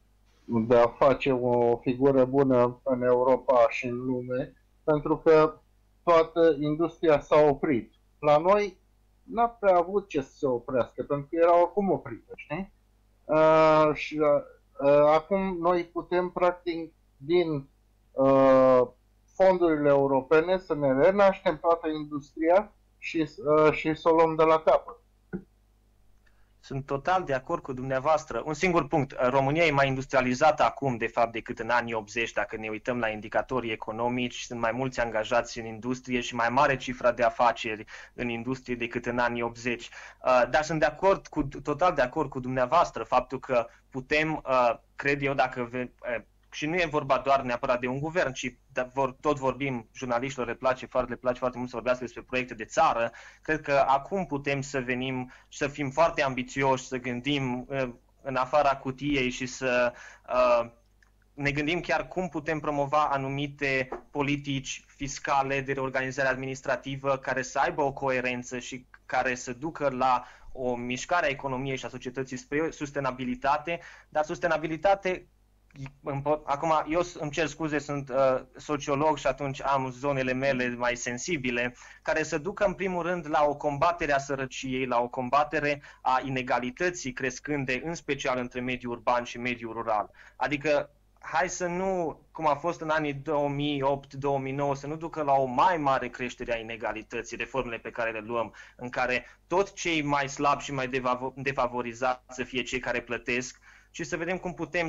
Speaker 4: de a face o figură bună în Europa și în lume, pentru că toată industria s-a oprit. La noi n-a prea avut ce să se oprească, pentru că era oricum oprită, știi? Și acum noi putem, practic, din fondurile europene să ne renaștem toată industria și să o luăm de la capăt.
Speaker 2: Sunt total de acord cu dumneavoastră. Un singur punct. România e mai industrializată acum, de fapt, decât în anii 80, dacă ne uităm la indicatorii economici. Sunt mai mulți angajați în industrie și mai mare cifra de afaceri în industrie decât în anii 80. Dar sunt total de acord cu dumneavoastră, faptul că putem, cred eu, și nu e vorba doar neapărat de un guvern, ci tot vorbim, jurnaliștilor le place foarte mult să vorbească despre proiecte de țară. Cred că acum putem să venim și să fim foarte ambițioși, să gândim în afara cutiei și să ne gândim chiar cum putem promova anumite politici fiscale de reorganizare administrativă care să aibă o coerență și care să ducă la o mișcare a economiei și a societății spre sustenabilitate, dar sustenabilitate. Acum, eu îmi cer scuze, sunt sociolog și atunci am zonele mele mai sensibile, care să ducă în primul rând la o combatere a sărăciei, la o combatere a inegalității crescânde, în special între mediul urban și mediul rural. Adică, hai să nu, cum a fost în anii 2008-2009, să nu ducă la o mai mare creștere a inegalității, reformele pe care le luăm, în care tot cei mai slabi și mai defavorizați să fie cei care plătesc, și să vedem cum putem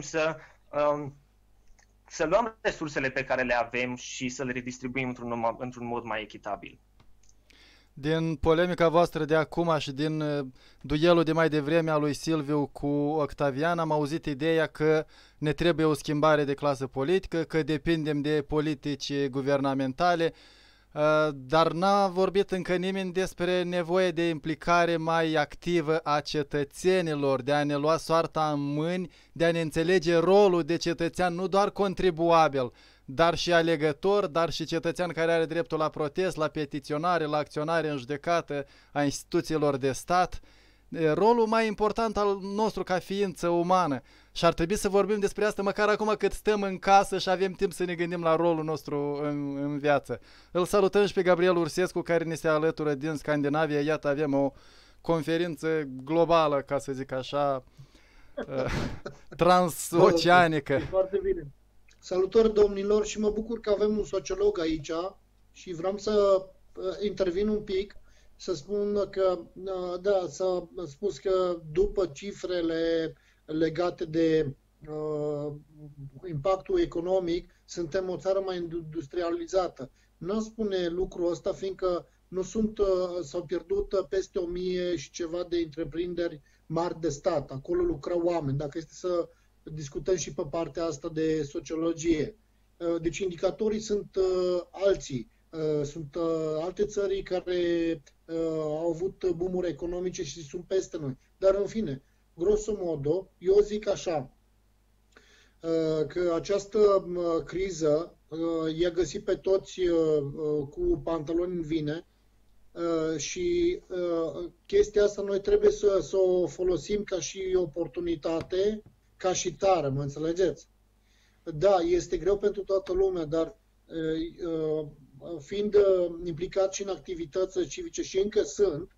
Speaker 2: să luăm resursele pe care le avem și să le redistribuim într-un mod mai echitabil.
Speaker 1: Din polemica voastră de acum și din duelul de mai devreme a lui Silviu cu Octavian am auzit ideea că ne trebuie o schimbare de clasă politică, că depindem de politici guvernamentale, dar n-a vorbit încă nimeni despre nevoie de implicare mai activă a cetățenilor, de a ne lua soarta în mâini, de a ne înțelege rolul de cetățean, nu doar contribuabil, dar și alegător, dar și cetățean care are dreptul la protest, la petiționare, la acționare în judecată a instituțiilor de stat. Rolul mai important al nostru ca ființă umană. Și ar trebui să vorbim despre asta măcar acum cât stăm în casă și avem timp să ne gândim la rolul nostru în viață. Îl salutăm și pe Gabriel Ursescu, care ne se alătură din Scandinavia. Iată, avem o conferință globală, ca să zic așa, transoceanică.
Speaker 6: Foarte bine. Salutări, domnilor, și mă bucur că avem un sociolog aici și vreau să intervin un pic, să spun că, da, s-a spus că după cifrele legate de impactul economic, suntem o țară mai industrializată. Nu spune lucrul ăsta, fiindcă nu s-au pierdut peste 1000 și ceva de întreprinderi mari de stat. Acolo lucrau oameni, dacă este să discutăm și pe partea asta de sociologie. Deci indicatorii sunt alții. Sunt alte țări care au avut boom-uri economice și sunt peste noi. Dar în fine, grosomodo, eu zic așa, că această criză i-a găsit pe toți cu pantaloni în vine și chestia asta noi trebuie să o folosim ca și oportunitate, ca și tară, mă înțelegeți? Da, este greu pentru toată lumea, dar fiind implicat și în activități civice și încă sunt,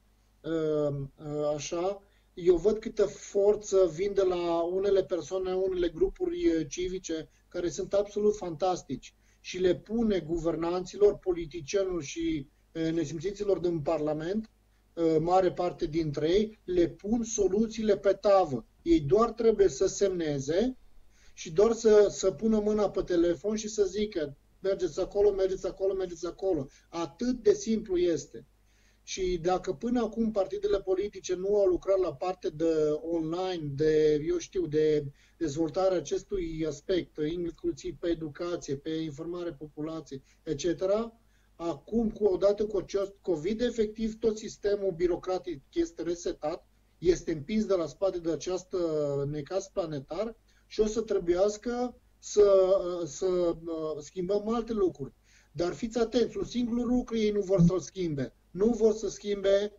Speaker 6: așa, eu văd câtă forță vin de la unele persoane, unele grupuri civice care sunt absolut fantastici și le pune guvernanților, politicienilor și nesimțiților din Parlament, mare parte dintre ei, le pun soluțiile pe tavă. Ei doar trebuie să semneze și doar să pună mâna pe telefon și să zică mergeți acolo, mergeți acolo, mergeți acolo. Atât de simplu este. Și dacă până acum partidele politice nu au lucrat la parte de online, de, eu știu, de dezvoltarea acestui aspect, inclusiv pe educație, pe informare populației, etc., acum, odată cu acest COVID, efectiv, tot sistemul birocratic este resetat, este împins de la spate de această necaz planetar și o să trebuiască să schimbăm alte lucruri. Dar fiți atenți, un singur lucru ei nu vor să-l schimbe. Nu vor să schimbe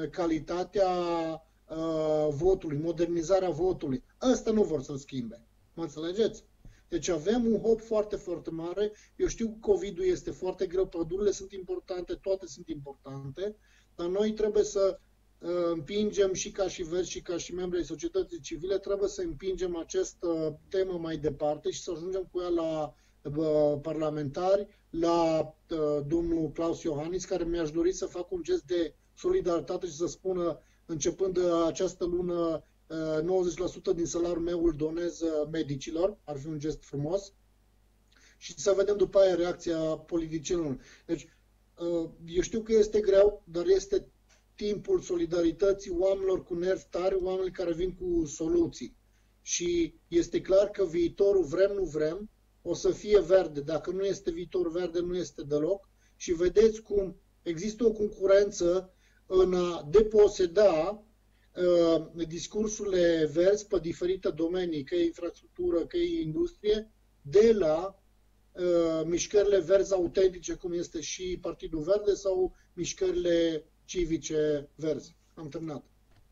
Speaker 6: calitatea votului, modernizarea votului. Asta nu vor să-l schimbe. Mă înțelegeți? Deci avem un hop foarte, foarte mare. Eu știu că COVID-ul este foarte greu, pădurile sunt importante, toate sunt importante, dar noi trebuie să împingem și ca și Verzi și ca și membri ai societății civile, trebuie să împingem această temă mai departe și să ajungem cu ea la parlamentari, la domnul Klaus Iohannis, care mi-aș dori să facă un gest de solidaritate și să spună, începând de această lună, 90% din salariul meu îl donez medicilor, ar fi un gest frumos, și să vedem după aia reacția politicienilor. Deci, eu știu că este greu, dar este timpul solidarității oamenilor cu nervi tari, oameni care vin cu soluții. Și este clar că viitorul, vrem, nu vrem, o să fie verde. Dacă nu este viitor verde, nu este deloc. Și vedeți cum există o concurență în a deposeda discursurile verzi pe diferite domenii, că e infrastructură, că e industrie, de la mișcările verzi autentice, cum este și Partidul Verde, sau mișcările civice verzi. Am terminat.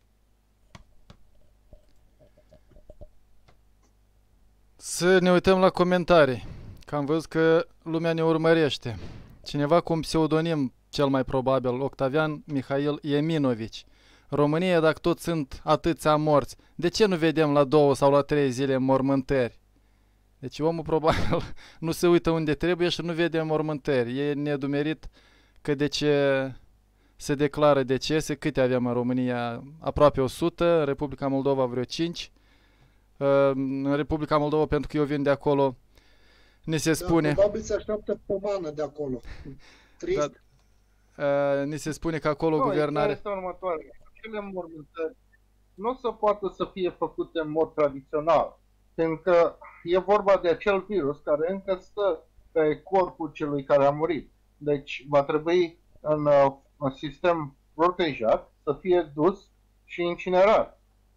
Speaker 1: Să ne uităm la comentarii, că am văzut că lumea ne urmărește. Cineva cu un pseudonim, cel mai probabil, Octavian Mihail Eminovici. România, dacă tot sunt atâția morți, de ce nu vedem la 2 sau la 3 zile mormântări? Deci omul probabil nu se uită unde trebuie și nu vede mormântări. E nedumerit că de ce se declară decese, câte avem în România? Aproape 100, în Republica Moldova vreo 5. În Republica Moldova, pentru că eu vin de acolo, ni se spune...
Speaker 6: Probabil se așteaptă pomană de acolo. Trist.
Speaker 1: Ni se spune că acolo guvernare...
Speaker 4: Este următoare. Acele mormântări nu o să poată să fie făcute în mod tradițional, pentru că e vorba de acel virus care încă stă pe corpul celui care a murit. Deci va trebui în sistem protejat să fie dus și incinerat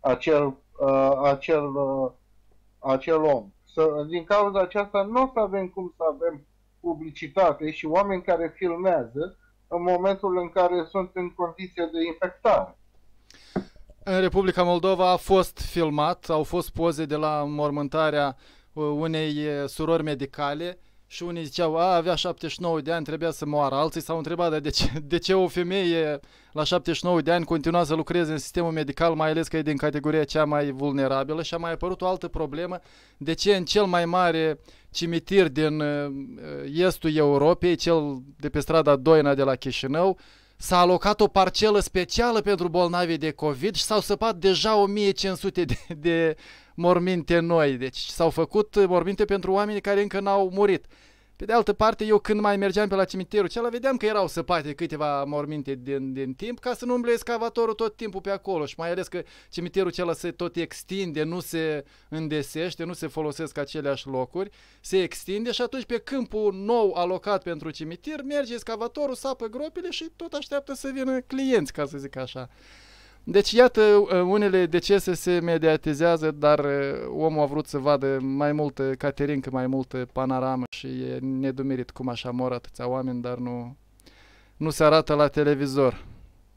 Speaker 4: acel om. Din cauza aceasta nu o să avem cum să avem publicitate și oameni care filmează în momentul în care sunt în condiție de infectare.
Speaker 1: În Republica Moldova a fost filmat, au fost poze de la mormântarea unei surori medicale și unii ziceau, avea 79 de ani, trebuia să moară. Alții s-au întrebat, dar de ce o femeie la 79 de ani continua să lucreze în sistemul medical, mai ales că e din categoria cea mai vulnerabilă. Și a mai apărut o altă problemă, de ce în cel mai mare cimitir din estul Europei, cel de pe strada Doina de la Chișinău, s-a alocat o parcelă specială pentru bolnavii de COVID și s-au săpat deja 1500 de morminte noi. Deci s-au făcut morminte pentru oamenii care încă n-au murit. Pe de altă parte, eu când mai mergeam pe la cimitirul acela, vedeam că erau săpate câteva morminte din timp, ca să nu umble excavatorul tot timpul pe acolo. Și mai ales că cimitirul acela se tot extinde, nu se îndesește, nu se folosesc aceleași locuri, se extinde și atunci pe câmpul nou alocat pentru cimitir, merge excavatorul, sapă gropile și tot așteaptă să vină clienți, ca să zic așa. Deci, iată, unele decese se mediatizează, dar omul a vrut să vadă mai multă caterincă, mai multă panoramă și e nedumerit cum așa mor atâția oameni, dar nu se arată la televizor.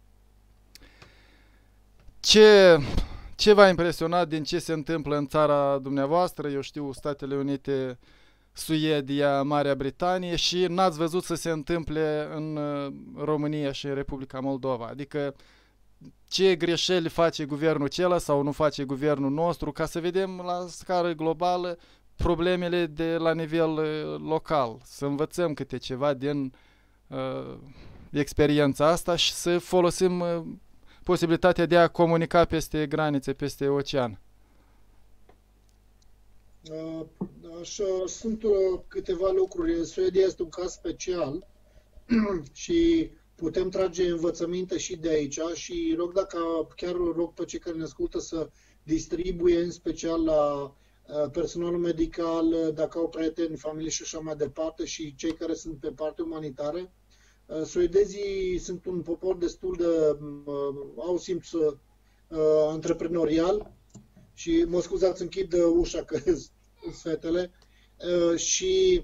Speaker 1: Ce v-a impresionat din ce se întâmplă în țara dumneavoastră? Eu știu, Statele Unite, Suedia, Marea Britanie, și n-ați văzut să se întâmple în România și în Republica Moldova. Adică ce greșeli face guvernul acela sau nu face guvernul nostru, ca să vedem la scară globală problemele de la nivel local, să învățăm câte ceva din experiența asta și să folosim posibilitatea de a comunica peste granițe, peste ocean.
Speaker 6: Sunt câteva lucruri. Suedia este un caz special și putem trage învățăminte și de aici și chiar rog pe cei care ne ascultă să distribuie în special la personalul medical, dacă au prieteni, familie și așa mai departe, și cei care sunt pe partea umanitară. Suedezii sunt un popor destul de au simț antreprenorial și mă scuzați, închid ușa că sunt fetele și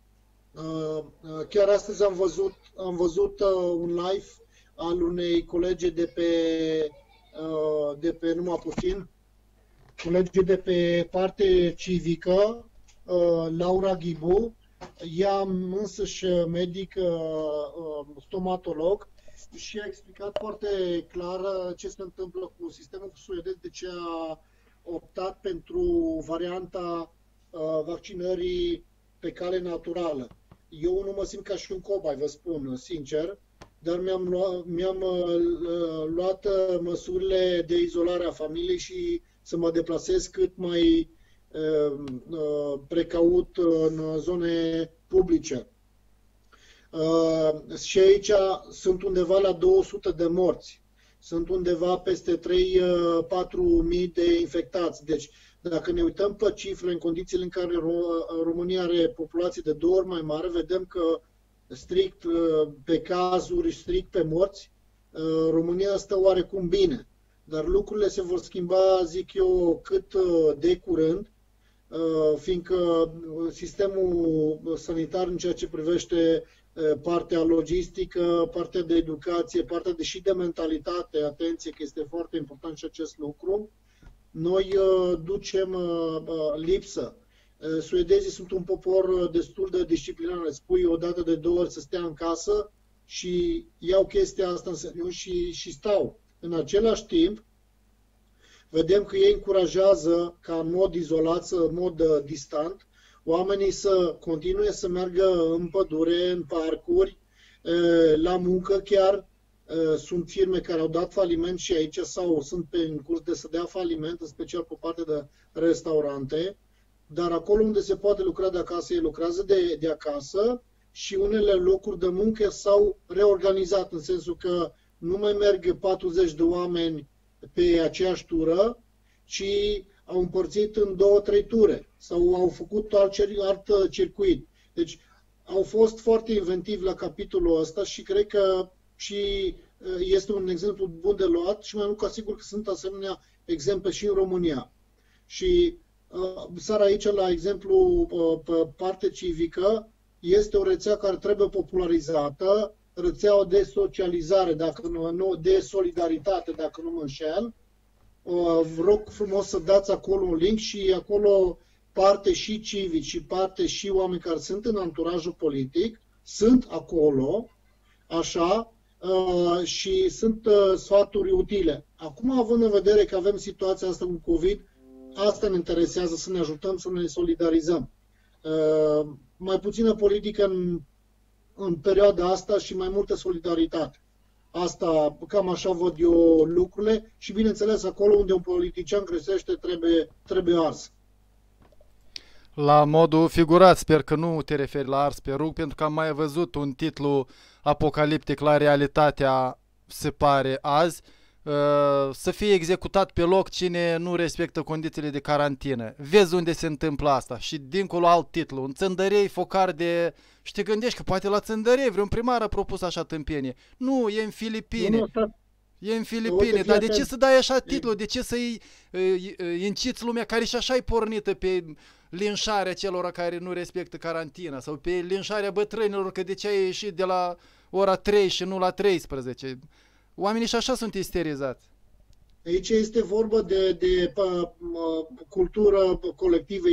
Speaker 6: chiar astăzi am văzut un live al unei colege de pe Numai Puțin, colegii de pe parte civică, Laura Ghibu, ea însăși medic stomatolog și a explicat foarte clar ce se întâmplă cu sistemul suedez, de ce a optat pentru varianta vaccinării pe cale naturală. Eu nu mă simt ca și un cobai, vă spun sincer, dar mi-am luat măsurile de izolare a familiei și să mă deplasez cât mai precaut în zone publice. Și aici sunt undeva la 200 de morți. Sunt undeva peste 3-4 mii de infectați. Deci, dacă ne uităm pe cifre în condițiile în care România are populație de 2 ori mai mare, vedem că strict pe cazuri, strict pe morți, România stă oarecum bine. Dar lucrurile se vor schimba, zic eu, cât de curând, fiindcă sistemul sanitar în ceea ce privește partea logistică, partea de educație, partea și de mentalitate, atenție că este foarte important și acest lucru, noi ducem lipsă. Suedezii sunt un popor destul de disciplinat, le spui o dată de 2 ori să stea în casă și iau chestia asta în serios și stau. În același timp, vedem că ei încurajează ca în mod izolat, în mod distant, oamenii să continue să meargă în pădure, în parcuri, la muncă chiar. Sunt firme care au dat faliment și aici sau sunt în curs de să dea faliment, în special pe partea de restaurante, dar acolo unde se poate lucra de acasă, ei lucrează de acasă și unele locuri de muncă s-au reorganizat, în sensul că nu mai merg 40 de oameni pe aceeași tură, ci au împărțit în 2-3 ture sau au făcut alt circuit. Deci au fost foarte inventivi la capitolul ăsta și cred că și este un exemplu bun de luat și mai mult ca sigur că sunt asemenea exemple și în România. Și sar aici la exemplu pe parte civică, este o rețea care trebuie popularizată, rețeaua de socializare, dacă nu, de solidaritate, dacă nu mă înșel. Vă rog frumos să dați acolo un link și acolo parte și civici și parte și oameni care sunt în anturajul politic, sunt acolo, așa, și sunt sfaturi utile. Acum, având în vedere că avem situația asta cu COVID, asta ne interesează, să ne ajutăm, să ne solidarizăm. Mai puțină politică în perioada asta și mai multă solidaritate. Asta, cam așa văd eu lucrurile și, bineînțeles, acolo unde un politician crește, trebuie ars.
Speaker 1: La modul figurat, sper că nu te referi la ars pe rug, pentru că am mai văzut un titlu apocaliptic la Realitatea, se pare, azi, să fie executat pe loc cine nu respectă condițiile de carantină. Vezi unde se întâmplă asta și dincolo alt titlu, în Țăndărei focar de... Și te gândești că poate la Țăndărei vreun primar a propus așa tâmpenie. Nu, e în Filipine. E în Filipine, dar de ce să dai așa titlu? De ce să-i inciți lumea care și așa e pornită pe linșarea celor care nu respectă carantina sau pe linșarea bătrânilor, că de ce ai ieșit de la ora 3 și nu la 13? Oamenii și așa sunt isterizați.
Speaker 6: Aici este vorba de cultură colectivă.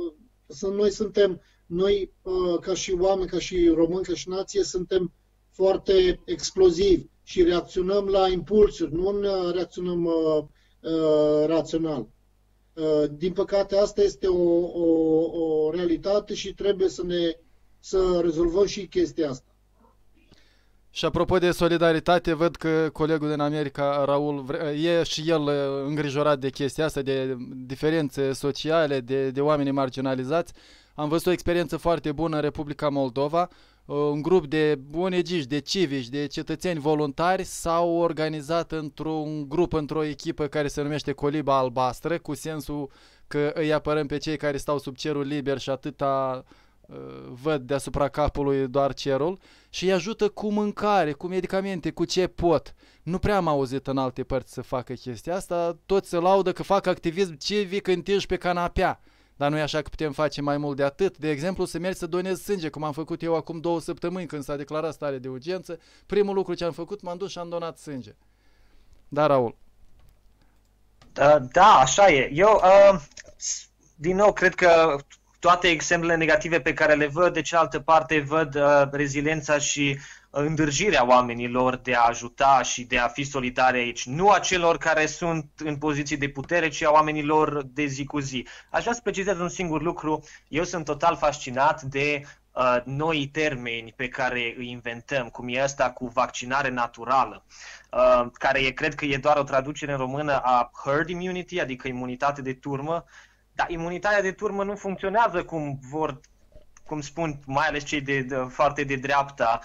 Speaker 6: Noi ca și oameni, ca și români, ca și nație, suntem foarte explozivi și reacționăm la impulsuri, nu reacționăm rațional. Din păcate, asta este o realitate și trebuie să rezolvăm și chestia asta.
Speaker 1: Și apropo de solidaritate, văd că colegul din America, Raul, e și el îngrijorat de chestia asta, de diferențe sociale, de oameni marginalizați. Am văzut o experiență foarte bună în Republica Moldova. Un grup de ONG-și, de civici, de cetățeni voluntari s-au organizat într-un grup, într-o echipă care se numește Coliba Albastră, cu sensul că îi apărăm pe cei care stau sub cerul liber și atâta văd deasupra capului doar cerul, și îi ajută cu mâncare, cu medicamente, cu ce pot. Nu prea am auzit în alte părți să facă chestia asta, toți se laudă că fac activism civic întinși pe canapea. Dar nu e așa că putem face mai mult de atât. De exemplu, să mergi să donezi sânge, cum am făcut eu acum 2 săptămâni când s-a declarat stare de urgență. Primul lucru ce am făcut, m-am dus și am donat sânge. Da, Raul?
Speaker 2: Da, așa e. Eu, din nou, cred că toate exemplele negative pe care le văd, de cealaltă parte văd reziliența și îndârjirea oamenilor de a ajuta și de a fi solidari aici. Nu a celor care sunt în poziții de putere, ci a oamenilor de zi cu zi. Aș vrea să precizez un singur lucru. Eu sunt total fascinat de noi termeni pe care îi inventăm, cum e ăsta cu vaccinare naturală, care cred că e doar o traducere în română a herd immunity, adică imunitate de turmă, dar imunitatea de turmă nu funcționează cum spun mai ales cei foarte de dreapta.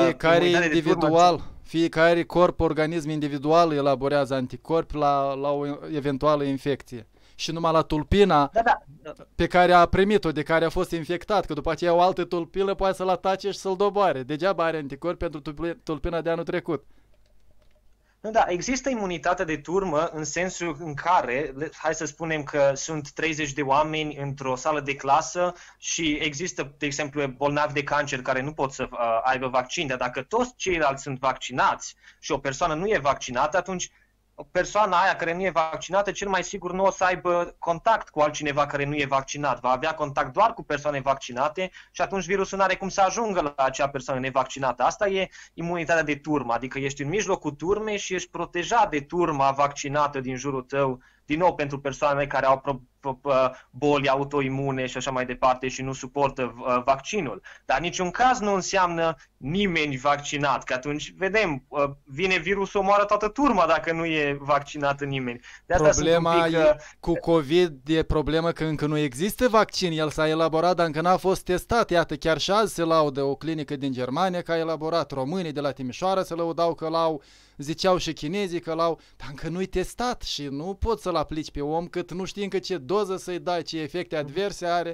Speaker 1: Fiecare corp, organism individual elaborează anticorpi la o eventuală infecție. Și numai la tulpina pe care a primit-o, de care a fost infectat, că după aceea o altă tulpină poate să-l atace și să-l doboare. Degeaba are anticorpi pentru tulpina de anul trecut.
Speaker 2: Da, există imunitate de turmă în sensul în care, hai să spunem că sunt 30 de oameni într-o sală de clasă și există, de exemplu, bolnavi de cancer care nu pot să aibă vaccin, dar dacă toți ceilalți sunt vaccinați și o persoană nu e vaccinată, atunci persoana aia care nu e vaccinată, cel mai sigur nu o să aibă contact cu altcineva care nu e vaccinat. Va avea contact doar cu persoane vaccinate și atunci virusul nu are cum să ajungă la acea persoană nevaccinată. Asta e imunitatea de turmă, adică ești în mijlocul turmei și ești protejat de turma vaccinată din jurul tău, din nou pentru persoanele care au boli autoimune și așa mai departe și nu suportă vaccinul. Dar în niciun caz nu înseamnă nimeni vaccinat, că atunci, vedem, vine virusul, omoară toată turma dacă nu e vaccinată nimeni. De asta
Speaker 1: problema cu COVID e problema că încă nu există vaccin, el s-a elaborat, dar încă n-a fost testat. Iată, chiar și azi se laudă o clinică din Germania că a elaborat, românii de la Timișoara se lăudau că l-au, ziceau și chinezii că l-au, dar încă nu-i testat și nu poți să-l aplici pe om cât nu știi încă ce doză să-i dai, ce efecte adverse are.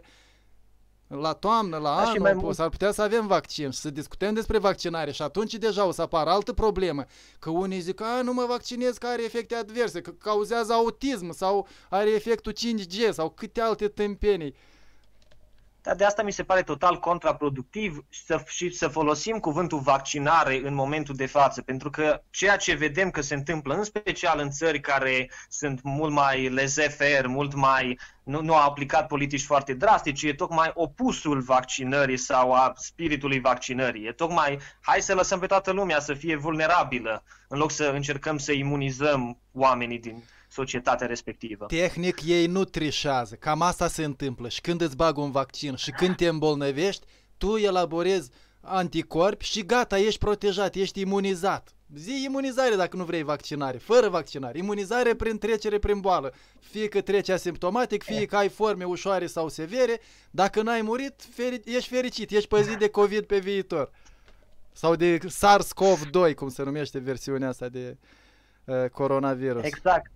Speaker 1: La toamnă, la anul, s-ar putea să avem vaccin și să discutăm despre vaccinare și atunci deja o să apară altă problemă, că unii zic, nu mă vaccinez că are efecte adverse, că cauzează autism sau are efectul 5G sau câte alte tâmpenii.
Speaker 2: Dar de asta mi se pare total contraproductiv și să folosim cuvântul vaccinare în momentul de față, pentru că ceea ce vedem că se întâmplă, în special în țări care sunt mult mai laissez-faire, mult mai nu au aplicat politici foarte drastice, e tocmai opusul vaccinării sau a spiritului vaccinării. E tocmai, hai să lăsăm pe toată lumea să fie vulnerabilă, în loc să încercăm să imunizăm oamenii din societatea respectivă.
Speaker 1: Tehnic ei nu trișează, cam asta se întâmplă și când îți bag un vaccin și când te îmbolnăvești, tu elaborezi anticorpi și gata, ești protejat, ești imunizat. Zi imunizare dacă nu vrei vaccinare, fără vaccinare, imunizare prin trecere prin boală, fie că treci asimptomatic, fie că ai forme ușoare sau severe, dacă n-ai murit, ești fericit, ești păzit de COVID pe viitor. Sau de SARS-CoV-2, cum se numește versiunea asta de coronavirus.
Speaker 2: Exact.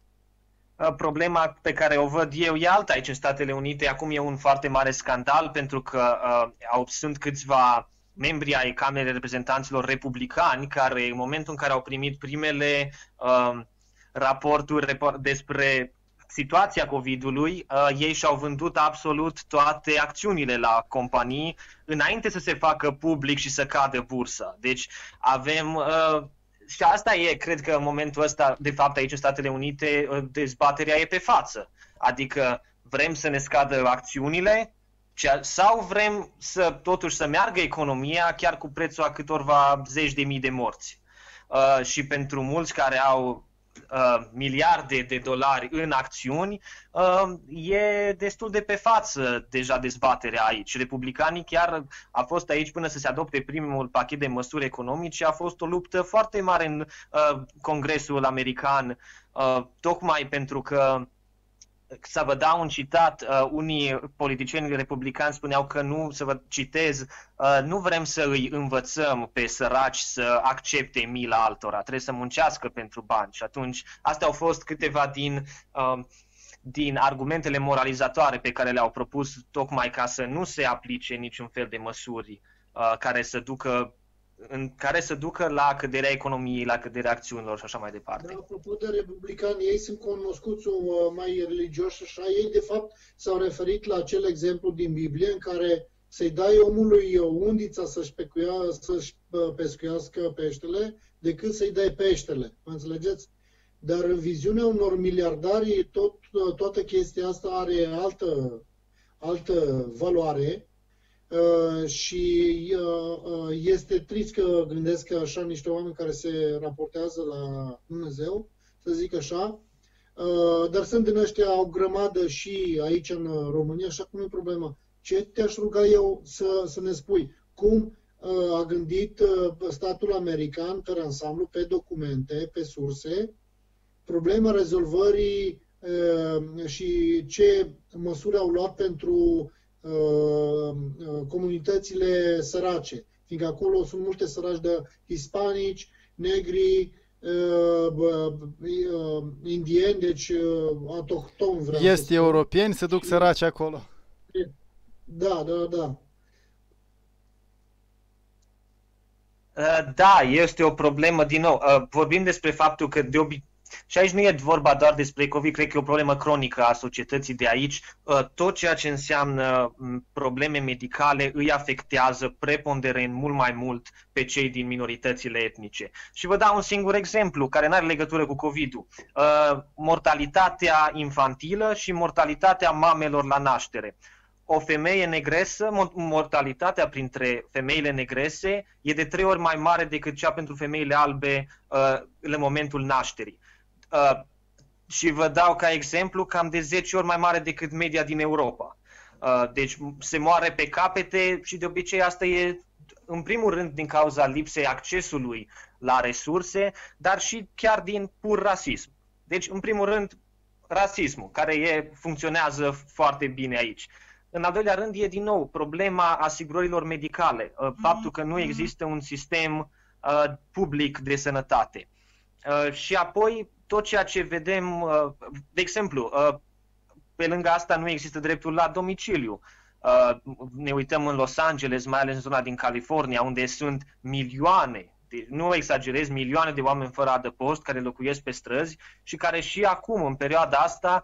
Speaker 2: Problema pe care o văd eu e alta aici în Statele Unite. Acum e un foarte mare scandal pentru că sunt câțiva membri ai Camerei Reprezentanților republicani care în momentul în care au primit primele raporturi despre situația COVID-ului, ei și-au vândut absolut toate acțiunile la companii înainte să se facă public și să cadă bursa. Deci avem... Și asta e, cred că în momentul ăsta, de fapt aici în Statele Unite, dezbaterea e pe față. Adică vrem să ne scadă acțiunile sau vrem să totuși să meargă economia chiar cu prețul a câtorva zeci de mii de morți. Și pentru mulți care au miliarde de dolari în acțiuni, e destul de pe față deja dezbaterea aici. Republicanii chiar a fost aici până să se adopte primul pachet de măsuri economice, a fost o luptă foarte mare în Congresul american, tocmai pentru că, să vă dau un citat, unii politicieni republicani spuneau că nu, să vă citez, nu vrem să îi învățăm pe săraci să accepte mila altora, trebuie să muncească pentru bani. Și atunci, astea au fost câteva din argumentele moralizatoare pe care le-au propus tocmai ca să nu se aplice niciun fel de măsuri care să ducă la căderea economiei, la căderea acțiunilor și așa mai departe.
Speaker 6: Da, apropo de republicani, ei sunt cunoscuți mai religioși, așa, ei de fapt s-au referit la acel exemplu din Biblie în care să-i dai omului undița să-și pescuiască peștele, decât să-i dai peștele. Mă înțelegeți? Dar în viziunea unor miliardari, toată chestia asta are altă valoare și este trist că gândesc că așa niște oameni care se raportează la Dumnezeu, să zic așa, dar sunt din ăștia o grămadă și aici în România, așa cum e problema. Ce te-aș ruga eu să ne spui? Cum a gândit statul american pe ansamblu, pe documente, pe surse, problema rezolvării și ce măsuri au luat pentru comunitățile sărace, fiindcă acolo sunt multe săraci de hispanici, negri, indieni, deci autohtoni.
Speaker 1: Este europeni, se duc săraci acolo.
Speaker 6: Da.
Speaker 2: Da, este o problemă, din nou, vorbim despre faptul că și aici nu e vorba doar despre COVID, cred că e o problemă cronică a societății de aici. Tot ceea ce înseamnă probleme medicale îi afectează preponderent mult mai mult pe cei din minoritățile etnice. Și vă dau un singur exemplu care nu are legătură cu COVID-ul. Mortalitatea infantilă și mortalitatea mamelor la naștere. O femeie negresă, mortalitatea printre femeile negrese e de 3 ori mai mare decât cea pentru femeile albe în momentul nașterii. Și vă dau ca exemplu cam de 10 ori mai mare decât media din Europa. Deci se moare pe capete și de obicei asta e în primul rând din cauza lipsei accesului la resurse, dar și chiar din pur rasism. Deci în primul rând rasismul, care funcționează foarte bine aici. În al doilea rând e din nou problema asigurărilor medicale, faptul că nu există un sistem public de sănătate. Și apoi tot ceea ce vedem, de exemplu, pe lângă asta nu există dreptul la domiciliu. Ne uităm în Los Angeles, mai ales în zona din California, unde sunt milioane, nu exagerez, milioane de oameni fără adăpost care locuiesc pe străzi și care și acum, în perioada asta,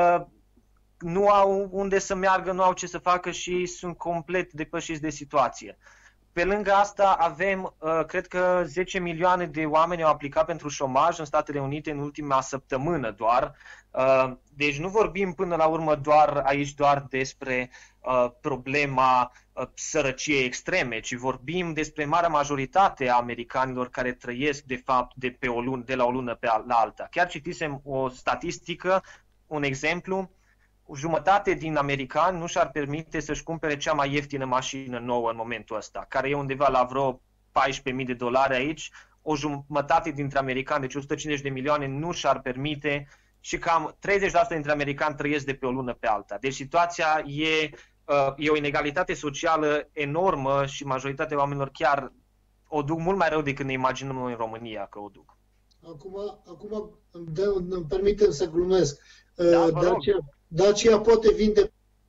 Speaker 2: nu au unde să meargă, nu au ce să facă și sunt complet depășiți de situație. Pe lângă asta avem, cred că 10 milioane de oameni au aplicat pentru șomaj în Statele Unite în ultima săptămână doar. Deci nu vorbim până la urmă doar despre problema sărăciei extreme, ci vorbim despre marea majoritate a americanilor care trăiesc de fapt de la o lună la alta. Chiar citisem o statistică, un exemplu. Jumătate din americani nu și-ar permite să-și cumpere cea mai ieftină mașină nouă în momentul ăsta, care e undeva la vreo $14.000 aici. O jumătate dintre americani, deci 150 de milioane, nu și-ar permite și cam 30% dintre americani trăiesc de pe o lună pe alta. Deci situația e o inegalitate socială enormă și majoritatea oamenilor chiar o duc mult mai rău decât ne imaginăm noi în România că o duc.
Speaker 6: Acum îmi permitem să glumesc.
Speaker 2: Da,
Speaker 6: Dacia poate vinde.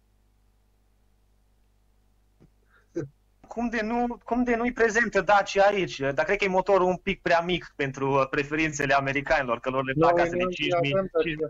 Speaker 2: Cum de nu-i prezentă Dacia aici? Dar cred că e motorul un pic prea mic pentru preferințele americanilor, că lor le plac astea de 5.000.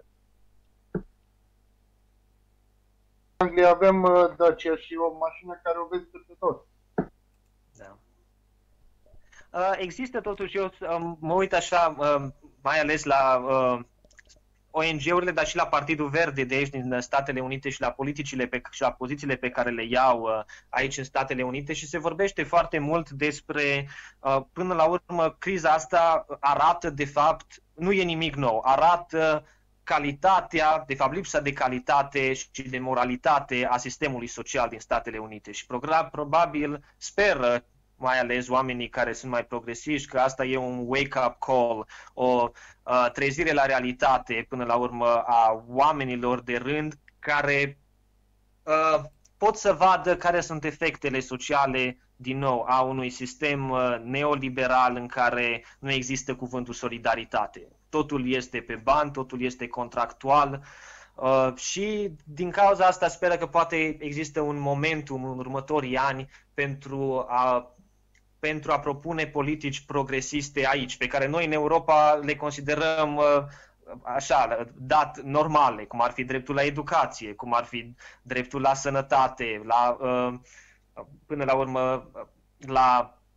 Speaker 4: În Anglia avem Dacia și o mașină care o vezi peste tot.
Speaker 2: Da. Există totuși, eu mă uit așa, mai ales la ONG-urile, dar și la Partidul Verde de aici din Statele Unite și la politicile și la pozițiile pe care le iau aici în Statele Unite și se vorbește foarte mult despre, până la urmă, criza asta arată de fapt, nu e nimic nou, arată calitatea, de fapt lipsa de calitate și de moralitate a sistemului social din Statele Unite și probabil speră mai ales oamenii care sunt mai progresiști, că asta e un wake-up call, o trezire la realitate până la urmă a oamenilor de rând care pot să vadă care sunt efectele sociale, din nou, a unui sistem neoliberal în care nu există cuvântul solidaritate. Totul este pe bani, totul este contractual și din cauza asta speră că poate există un momentum în următorii ani pentru a propune politici progresiste aici, pe care noi în Europa le considerăm așa, normale, cum ar fi dreptul la educație, cum ar fi dreptul la sănătate, până la urmă la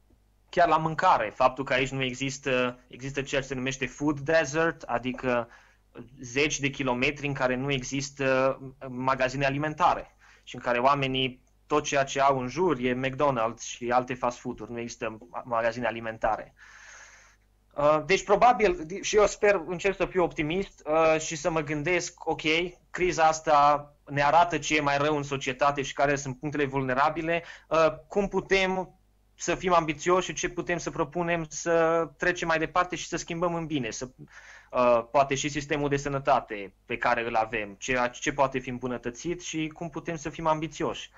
Speaker 2: chiar la mâncare. Faptul că aici nu există ceea ce se numește food desert, adică zeci de kilometri în care nu există magazine alimentare și în care oamenii, tot ceea ce au în jur e McDonald's și alte fast food-uri, nu există magazine alimentare. Deci probabil, și eu încerc să fiu optimist și să mă gândesc, ok, criza asta ne arată ce e mai rău în societate și care sunt punctele vulnerabile, cum putem să fim ambițioși și ce putem să propunem să trecem mai departe și să schimbăm în bine, poate și sistemul de sănătate pe care îl avem, ce poate fi îmbunătățit și cum putem să fim ambițioși.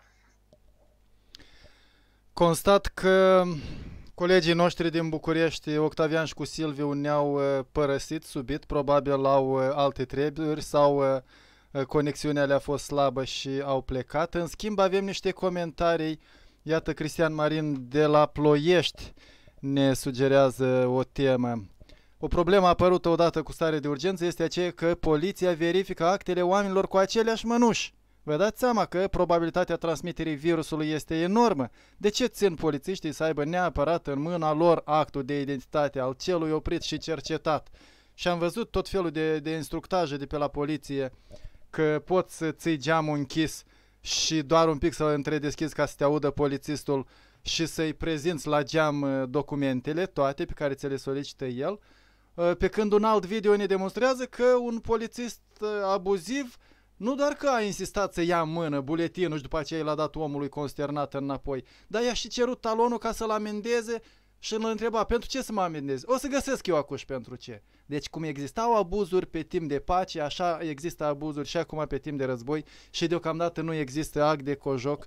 Speaker 1: Constat că colegii noștri din București, Octavian și cu Silviu, ne-au părăsit subit, probabil au alte treburi sau conexiunea le-a fost slabă și au plecat. În schimb, avem niște comentarii. Iată, Cristian Marin de la Ploiești ne sugerează o temă. O problemă apărută odată cu stare de urgență este aceea că poliția verifică actele oamenilor cu aceleași mănuși. Vă dați seama că probabilitatea transmiterii virusului este enormă. De ce țin polițiștii să aibă neapărat în mâna lor actul de identitate al celui oprit și cercetat? Și am văzut tot felul de instructaje de pe la poliție că poți să ții geamul închis și doar un pic să-l întredeschizi ca să te audă polițistul și să-i prezinți la geam documentele, toate pe care ți le solicită el, pe când un alt video ne demonstrează că un polițist abuziv nu doar că a insistat să ia în mână buletinul și după aceea l-a dat omului consternat înapoi, dar i-a și cerut talonul ca să-l amendeze și îl întreba, pentru ce să mă amendezi? O să găsesc eu acuși pentru ce. Deci cum existau abuzuri pe timp de pace, așa există abuzuri și acum pe timp de război și deocamdată nu există act de cojoc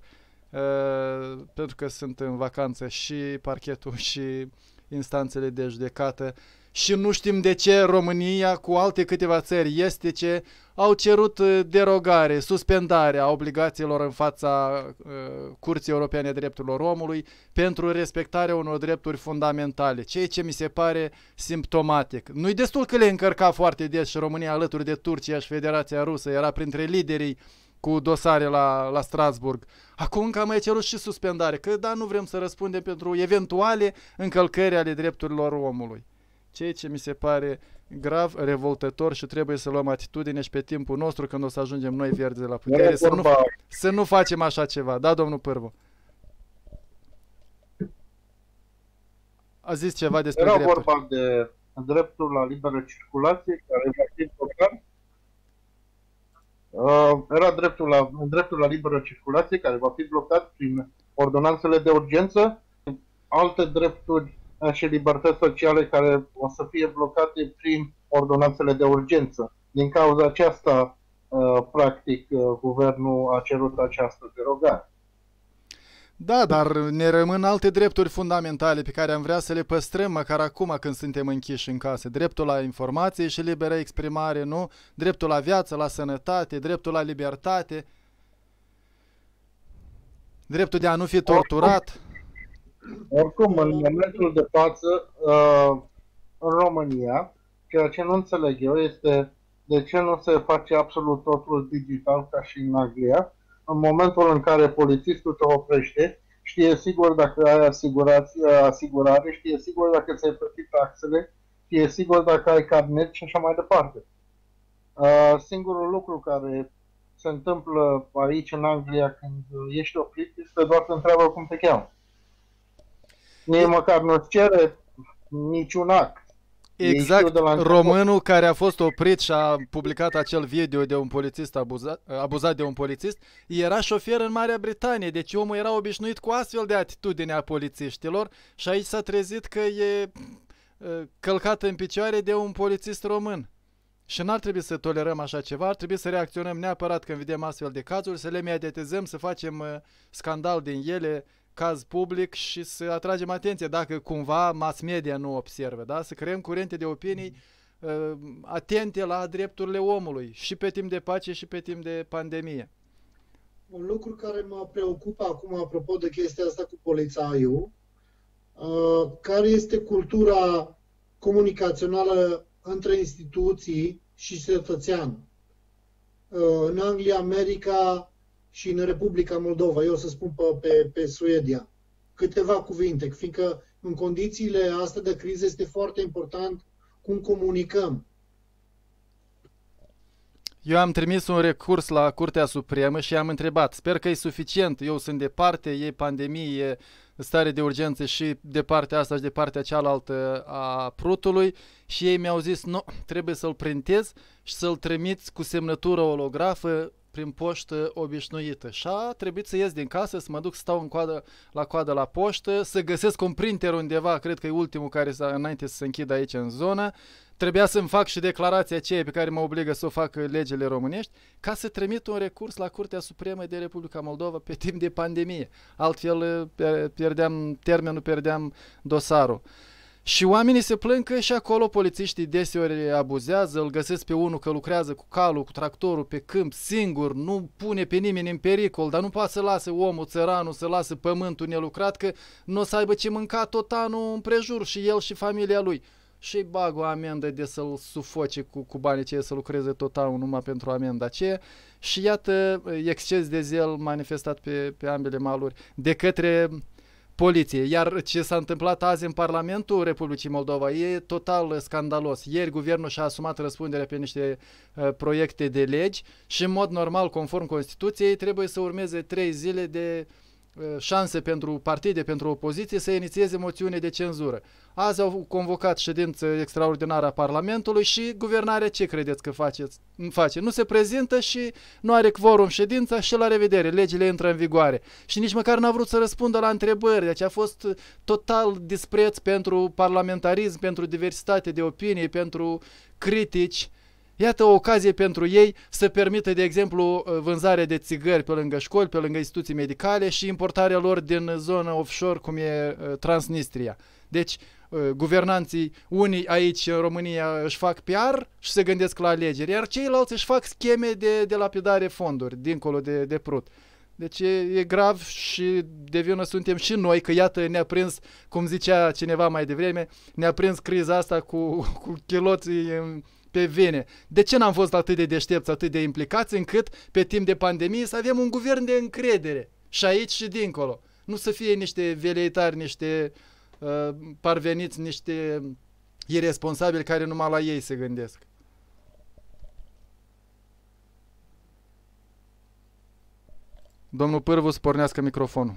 Speaker 1: pentru că sunt în vacanță și parchetul și instanțele de judecată. Și nu știm de ce România, cu alte câteva țări estice, au cerut derogare, suspendarea obligațiilor în fața Curții Europene a Drepturilor Omului pentru respectarea unor drepturi fundamentale, ceea ce mi se pare simptomatic. Nu-i destul că le încărca foarte des și România alături de Turcia și Federația Rusă, era printre liderii cu dosare la Strasburg. Acum încă am mai cerut și suspendare, că da, nu vrem să răspundem pentru eventuale încălcări ale drepturilor omului. Ceea ce mi se pare grav, revoltător și trebuie să luăm atitudine și pe timpul nostru când o să ajungem noi verzi de la putere să nu facem așa ceva. Da, domnul Pârvu? A zis ceva despre drepturi.
Speaker 4: Era vorba de dreptul la liberă circulație care va fi blocat. Era dreptul la liberă circulație care va fi blocat prin ordonanțele de urgență. Alte drepturi și libertăți sociale care o să fie blocate prin ordonanțele de urgență. Din cauza aceasta, practic, guvernul a cerut această derogare.
Speaker 1: Da, dar ne rămân alte drepturi fundamentale pe care am vrea să le păstrăm măcar acum când suntem închiși în casă. Dreptul la informație și liberă exprimare, nu? Dreptul la viață, la sănătate, dreptul la libertate, dreptul de a nu fi torturat.
Speaker 4: Oricum, în momentul de față, în România, ceea ce nu înțeleg eu este de ce nu se face absolut totul digital ca și în Anglia. În momentul în care polițistul te oprește, știe sigur dacă ai asigurare, știe sigur dacă ți-ai plătit taxele, știe sigur dacă ai carnet și așa mai departe. Singurul lucru care se întâmplă aici în Anglia când ești oprit este doar să întreabă cum te cheamă. Nici măcar nu-ți cere niciun act.
Speaker 1: Exact, românul care a fost oprit și a publicat acel video de un polițist abuzat de un polițist, era șofer în Marea Britanie, deci omul era obișnuit cu astfel de atitudine a polițiștilor și aici s-a trezit că e călcat în picioare de un polițist român. Și n-ar trebui să tolerăm așa ceva, ar trebui să reacționăm neapărat când vedem astfel de cazuri, să le mediatizăm, să facem scandal din ele, caz public și să atragem atenție dacă cumva mass media nu observă, da? Să creăm curente de opinii atente la drepturile omului și pe timp de pace și pe timp de pandemie.
Speaker 6: Un lucru care mă preocupă acum apropo de chestia asta cu polițaiul, care este cultura comunicațională între instituții și cetățean. În Anglia, America și în Republica Moldova, eu o să spun pe Suedia, câteva cuvinte, fiindcă în condițiile astea de criză este foarte important cum comunicăm.
Speaker 1: Eu am trimis un recurs la Curtea Supremă și am întrebat, sper că e suficient, eu sunt de parte, e pandemie, e stare de urgență și de partea asta și de partea cealaltă a prutului și ei mi-au zis, nu, trebuie să-l printez și să-l trimiți cu semnătură olografă prin poștă obișnuită. Și a trebuit să ies din casă, să mă duc să stau în coadă la poștă, să găsesc un printer undeva, cred că e ultimul care înainte să se închidă aici în zonă. Trebuia să-mi fac și declarația aceea pe care mă obligă să o fac legile românești, ca să trimit un recurs la Curtea Supremă de Republica Moldova pe timp de pandemie. Altfel pierdeam termenul, pierdeam dosarul. Și oamenii se plâng că și acolo polițiștii deseori abuzează, îl găsesc pe unul că lucrează cu calul, cu tractorul pe câmp, singur, nu pune pe nimeni în pericol, dar nu poate să lase omul țăranul, să lasă pământul nelucrat, că nu o să aibă ce mânca tot anul împrejur și el și familia lui. Și îi bag o amendă de să-l sufoce cu banii aceia, să lucreze tot anul numai pentru amenda aceea. Și iată exces de zel manifestat pe ambele maluri de către poliție. Iar ce s-a întâmplat azi în Parlamentul Republicii Moldova e total scandalos. Ieri guvernul și-a asumat răspunderea pe niște proiecte de legi și în mod normal, conform Constituției, trebuie să urmeze 3 zile de șanse pentru partide, pentru opoziție să inițieze moțiune de cenzură. Azi au convocat ședință extraordinară a Parlamentului și guvernarea ce credeți că face? Nu se prezintă și nu are quorum ședința și la revedere, legile intră în vigoare. Și nici măcar n-a vrut să răspundă la întrebări, deci a fost total dispreț pentru parlamentarism, pentru diversitate de opinii, pentru critici. Iată o ocazie pentru ei să permită, de exemplu, vânzarea de țigări pe lângă școli, pe lângă instituții medicale și importarea lor din zona offshore, cum e Transnistria. Deci, guvernanții unii aici în România își fac PR și se gândesc la alegeri, iar ceilalți își fac scheme de lapidare fonduri, dincolo de prut. Deci e grav și de vină suntem și noi, că iată ne-a prins, cum zicea cineva mai devreme, ne-a prins criza asta cu chiloții pe vene. De ce n-am fost atât de deștepți, atât de implicați, încât pe timp de pandemie să avem un guvern de încredere și aici și dincolo. Nu să fie niște veleitari, niște parveniți, niște irresponsabili care numai la ei se gândesc. Domnul Pârvu, să pornească microfonul.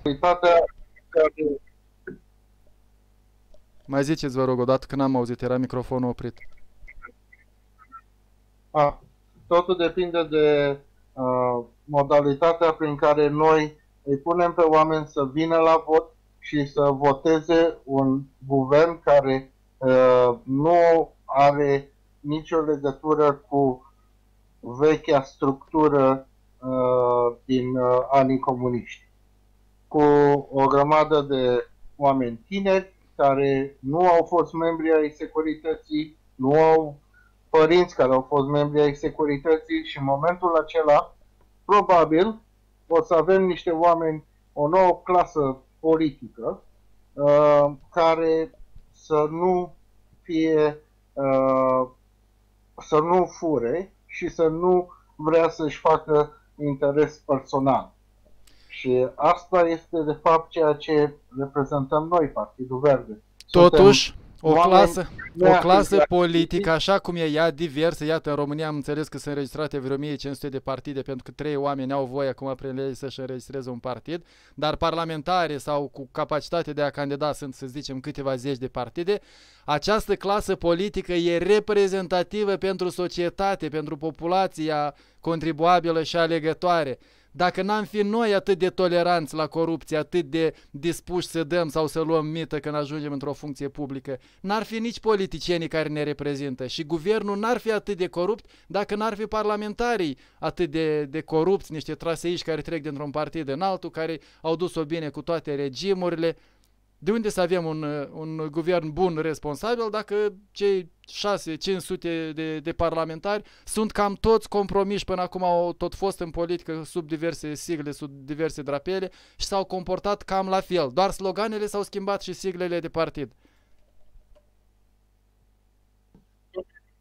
Speaker 1: Mai ziceți, vă rog, odată, că n-am auzit, era microfonul oprit.
Speaker 4: Totul depinde de modalitatea prin care noi îi punem pe oameni să vină la vot și să voteze un guvern care nu are nicio legătură cu vechea structură din anii comuniști. Cu o grămadă de oameni tineri care nu au fost membri ai securității, nu au părinți care au fost membri ai securității și în momentul acela probabil o să avem niște oameni, o nouă clasă politică care să nu fie, să nu fure și să nu vrea să-și facă interes personal. Și asta este de fapt ceea ce reprezentăm noi, Partidul Verde.
Speaker 1: Totuși, o clasă politică, așa cum e ea, diversă. Iată, în România am înțeles că sunt înregistrate vreo 1500 de partide, pentru că 3 oameni au voie acum prin lege să-și înregistreze un partid, dar parlamentari sau cu capacitate de a candida sunt, să zicem, câteva zeci de partide. Această clasă politică e reprezentativă pentru societate, pentru populația contribuabilă și alegătoare. Dacă n-am fi noi atât de toleranți la corupție, atât de dispuși să dăm sau să luăm mită când ajungem într-o funcție publică, n-ar fi nici politicienii care ne reprezintă și guvernul n-ar fi atât de corupt dacă n-ar fi parlamentarii atât de corupți, niște traseiști care trec dintr-un partid în altul, care au dus-o bine cu toate regimurile. De unde să avem un guvern bun, responsabil, dacă cei 600-500 de parlamentari sunt cam toți compromiși, până acum au tot fost în politică sub diverse sigle, sub diverse drapele și s-au comportat cam la fel. Doar sloganele s-au schimbat și siglele de partid.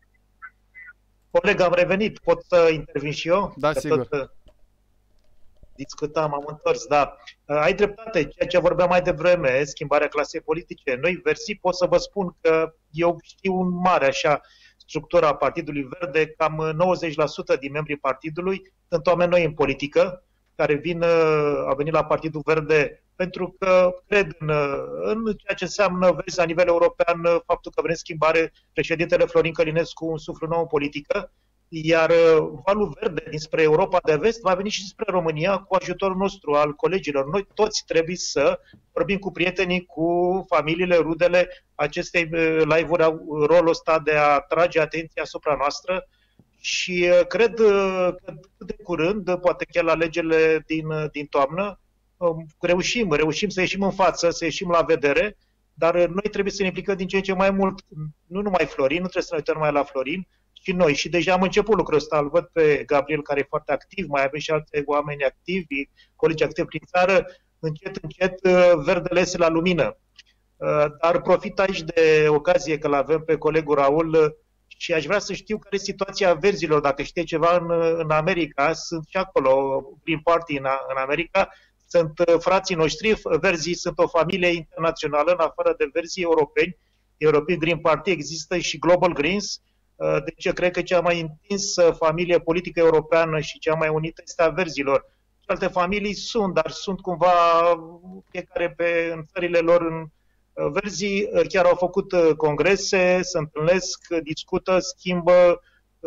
Speaker 5: Coleg, am revenit. Pot să intervin și eu?
Speaker 1: Da, sigur.
Speaker 5: discutam, am întors, da. Ai dreptate, ceea ce vorbeam mai devreme, schimbarea clasei politice. Noi, Verzi, pot să vă spun că eu știu un mare, așa, structura Partidului Verde, cam 90% din membrii partidului sunt oameni noi în politică, care au venit la Partidul Verde pentru că cred în ceea ce înseamnă, vezi, la nivel european, faptul că vrem schimbare. Președintele Florin Călinescu, un suflu nou în politică, iar valul verde dinspre Europa de Vest va veni și spre România cu ajutorul nostru, al colegilor. Noi toți trebuie să vorbim cu prietenii, cu familiile, rudele. Acestei live-uri au rolul ăsta de a trage atenția asupra noastră și cred că de curând, poate chiar la alegerile din toamnă, reușim să ieșim în față, să ieșim la vedere, dar noi trebuie să ne implicăm din ce în ce mai mult, nu numai Florin, nu trebuie să ne uităm numai la Florin, și noi. Și deja am început lucrul ăsta, îl văd pe Gabriel, care e foarte activ, mai avem și alte oameni activi, colegi activi prin țară, încet, verdele iese la lumină. Dar profit aici de ocazie că l-avem pe colegul Raul și aș vrea să știu care e situația verzilor, dacă știe ceva în America, sunt și acolo, Green Party în America, sunt frații noștri, verzii sunt o familie internațională, în afară de verzii europeni, European Green Party, există și Global Greens, deci eu cred că cea mai întinsă familie politică europeană și cea mai unită este a verzilor. Alte familii sunt, dar sunt cumva fiecare în țările lor. Verzii chiar au făcut congrese, se întâlnesc, discută, schimbă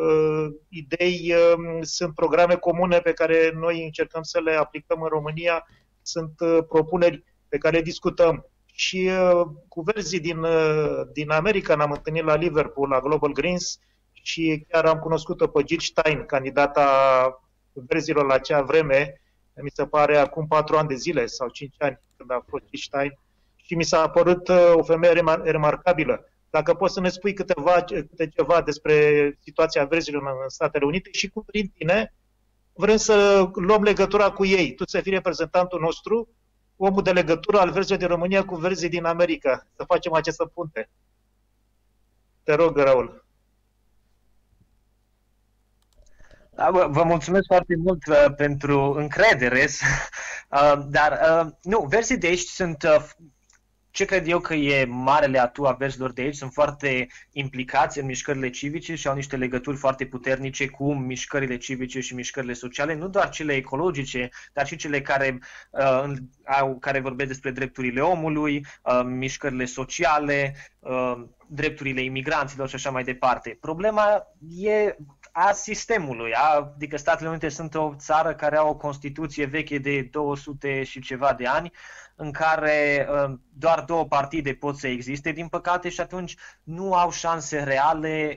Speaker 5: idei, sunt programe comune pe care noi încercăm să le aplicăm în România, sunt propuneri pe care le discutăm. Și cu verzii din America ne-am întâlnit la Liverpool, la Global Greens, și chiar am cunoscut-o pe Jill Stein, candidata verzilor la acea vreme, mi se pare acum 4 ani de zile sau 5 ani când a fost Jill Stein, și mi s-a părut o femeie remarcabilă. Dacă poți să ne spui câte ceva despre situația verzilor în Statele Unite și cu tine, vrem să luăm legătura cu ei. Tu să fii reprezentantul nostru, omul de legătură al verzilor din România cu verzii din America. Să facem această punte. Te rog, Raul.
Speaker 2: Da, vă mulțumesc foarte mult pentru încredere, dar nu, verzii de aici sunt, ce cred eu că e marele atu a verzilor de aici, sunt foarte implicați în mișcările civice și au niște legături foarte puternice cu mișcările civice și mișcările sociale, nu doar cele ecologice, dar și cele care vorbesc despre drepturile omului, mișcările sociale, drepturile imigranților și așa mai departe. Problema e a sistemului, adică Statele Unite sunt o țară care are o Constituție veche de 200 și ceva de ani, în care doar 2 partide pot să existe, din păcate, și atunci nu au șanse reale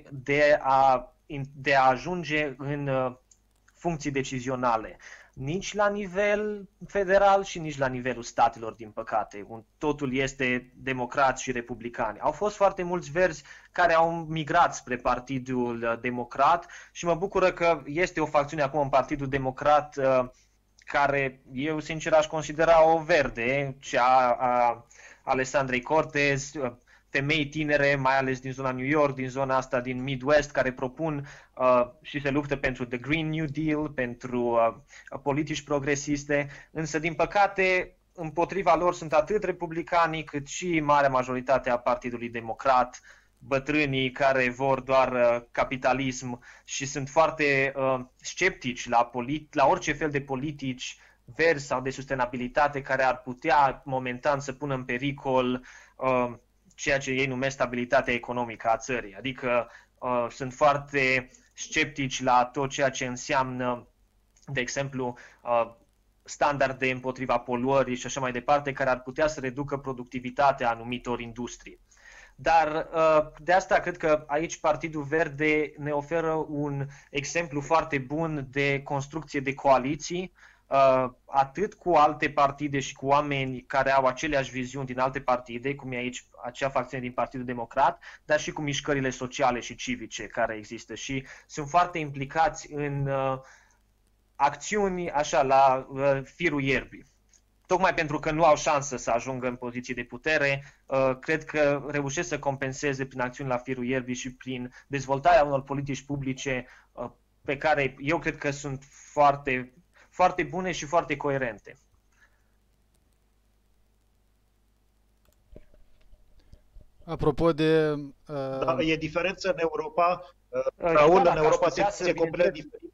Speaker 2: de a ajunge în funcții decizionale. Nici la nivel federal și nici la nivelul statelor, din păcate. Totul este democrați și republicani. Au fost foarte mulți verzi care au migrat spre Partidul Democrat și mă bucură că este o facțiune acum în Partidul Democrat care eu sincer aș considera o verde, cea a Alessandrei Cortez, femei tinere, mai ales din zona New York, din zona asta din Midwest, care propun și se luptă pentru The Green New Deal, pentru politici progresiste, însă din păcate împotriva lor sunt atât republicanii cât și marea majoritate a Partidului Democrat, bătrânii care vor doar capitalism și sunt foarte sceptici la orice fel de politici verzi sau de sustenabilitate care ar putea momentan să pună în pericol ceea ce ei numesc stabilitatea economică a țării. Adică sunt foarte sceptici la tot ceea ce înseamnă, de exemplu, standarde împotriva poluării și așa mai departe, care ar putea să reducă productivitatea anumitor industrii. Dar de asta cred că aici Partidul Verde ne oferă un exemplu foarte bun de construcție de coaliții, atât cu alte partide și cu oameni care au aceleași viziuni din alte partide, cum e aici acea facțiune din Partidul Democrat, dar și cu mișcările sociale și civice care există și sunt foarte implicați în acțiuni așa la firul ierbii. Tocmai pentru că nu au șansă să ajungă în poziții de putere, cred că reușesc să compenseze prin acțiuni la firul ierbii și prin dezvoltarea unor politici publice pe care eu cred că sunt foarte foarte bune și foarte coerente.
Speaker 1: Apropo de...
Speaker 5: Da, e diferență în Europa. Raul, în Europa se complet diferit.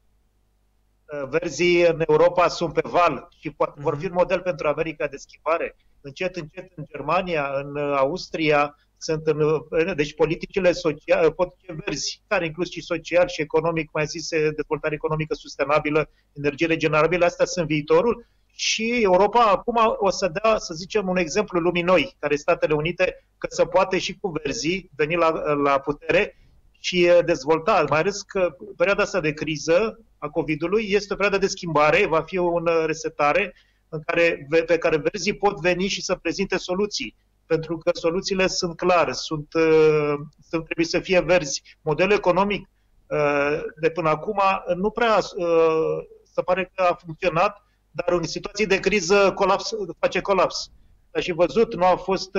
Speaker 5: Verzii în Europa sunt pe val și vor fi un model pentru America de schimbare. Încet, încet, în Germania, în Austria, deci politicile sociale, politice verzi, care inclus și social și economic, mai zis, dezvoltare economică sustenabilă, energie regenerabile, astea sunt viitorul. Și Europa acum o să dea, să zicem, un exemplu lumii noi, care Statele Unite, că se poate și cu verzii veni la putere și dezvolta, mai ales că perioada asta de criză a COVID-ului este o perioadă de schimbare, va fi o resetare pe care verzii pot veni și să prezinte soluții, pentru că soluțiile sunt clare, trebuie să fie verzi. Modelul economic de până acum nu prea se pare că a funcționat, dar în situații de criză face colaps. Dar și văzut, nu a fost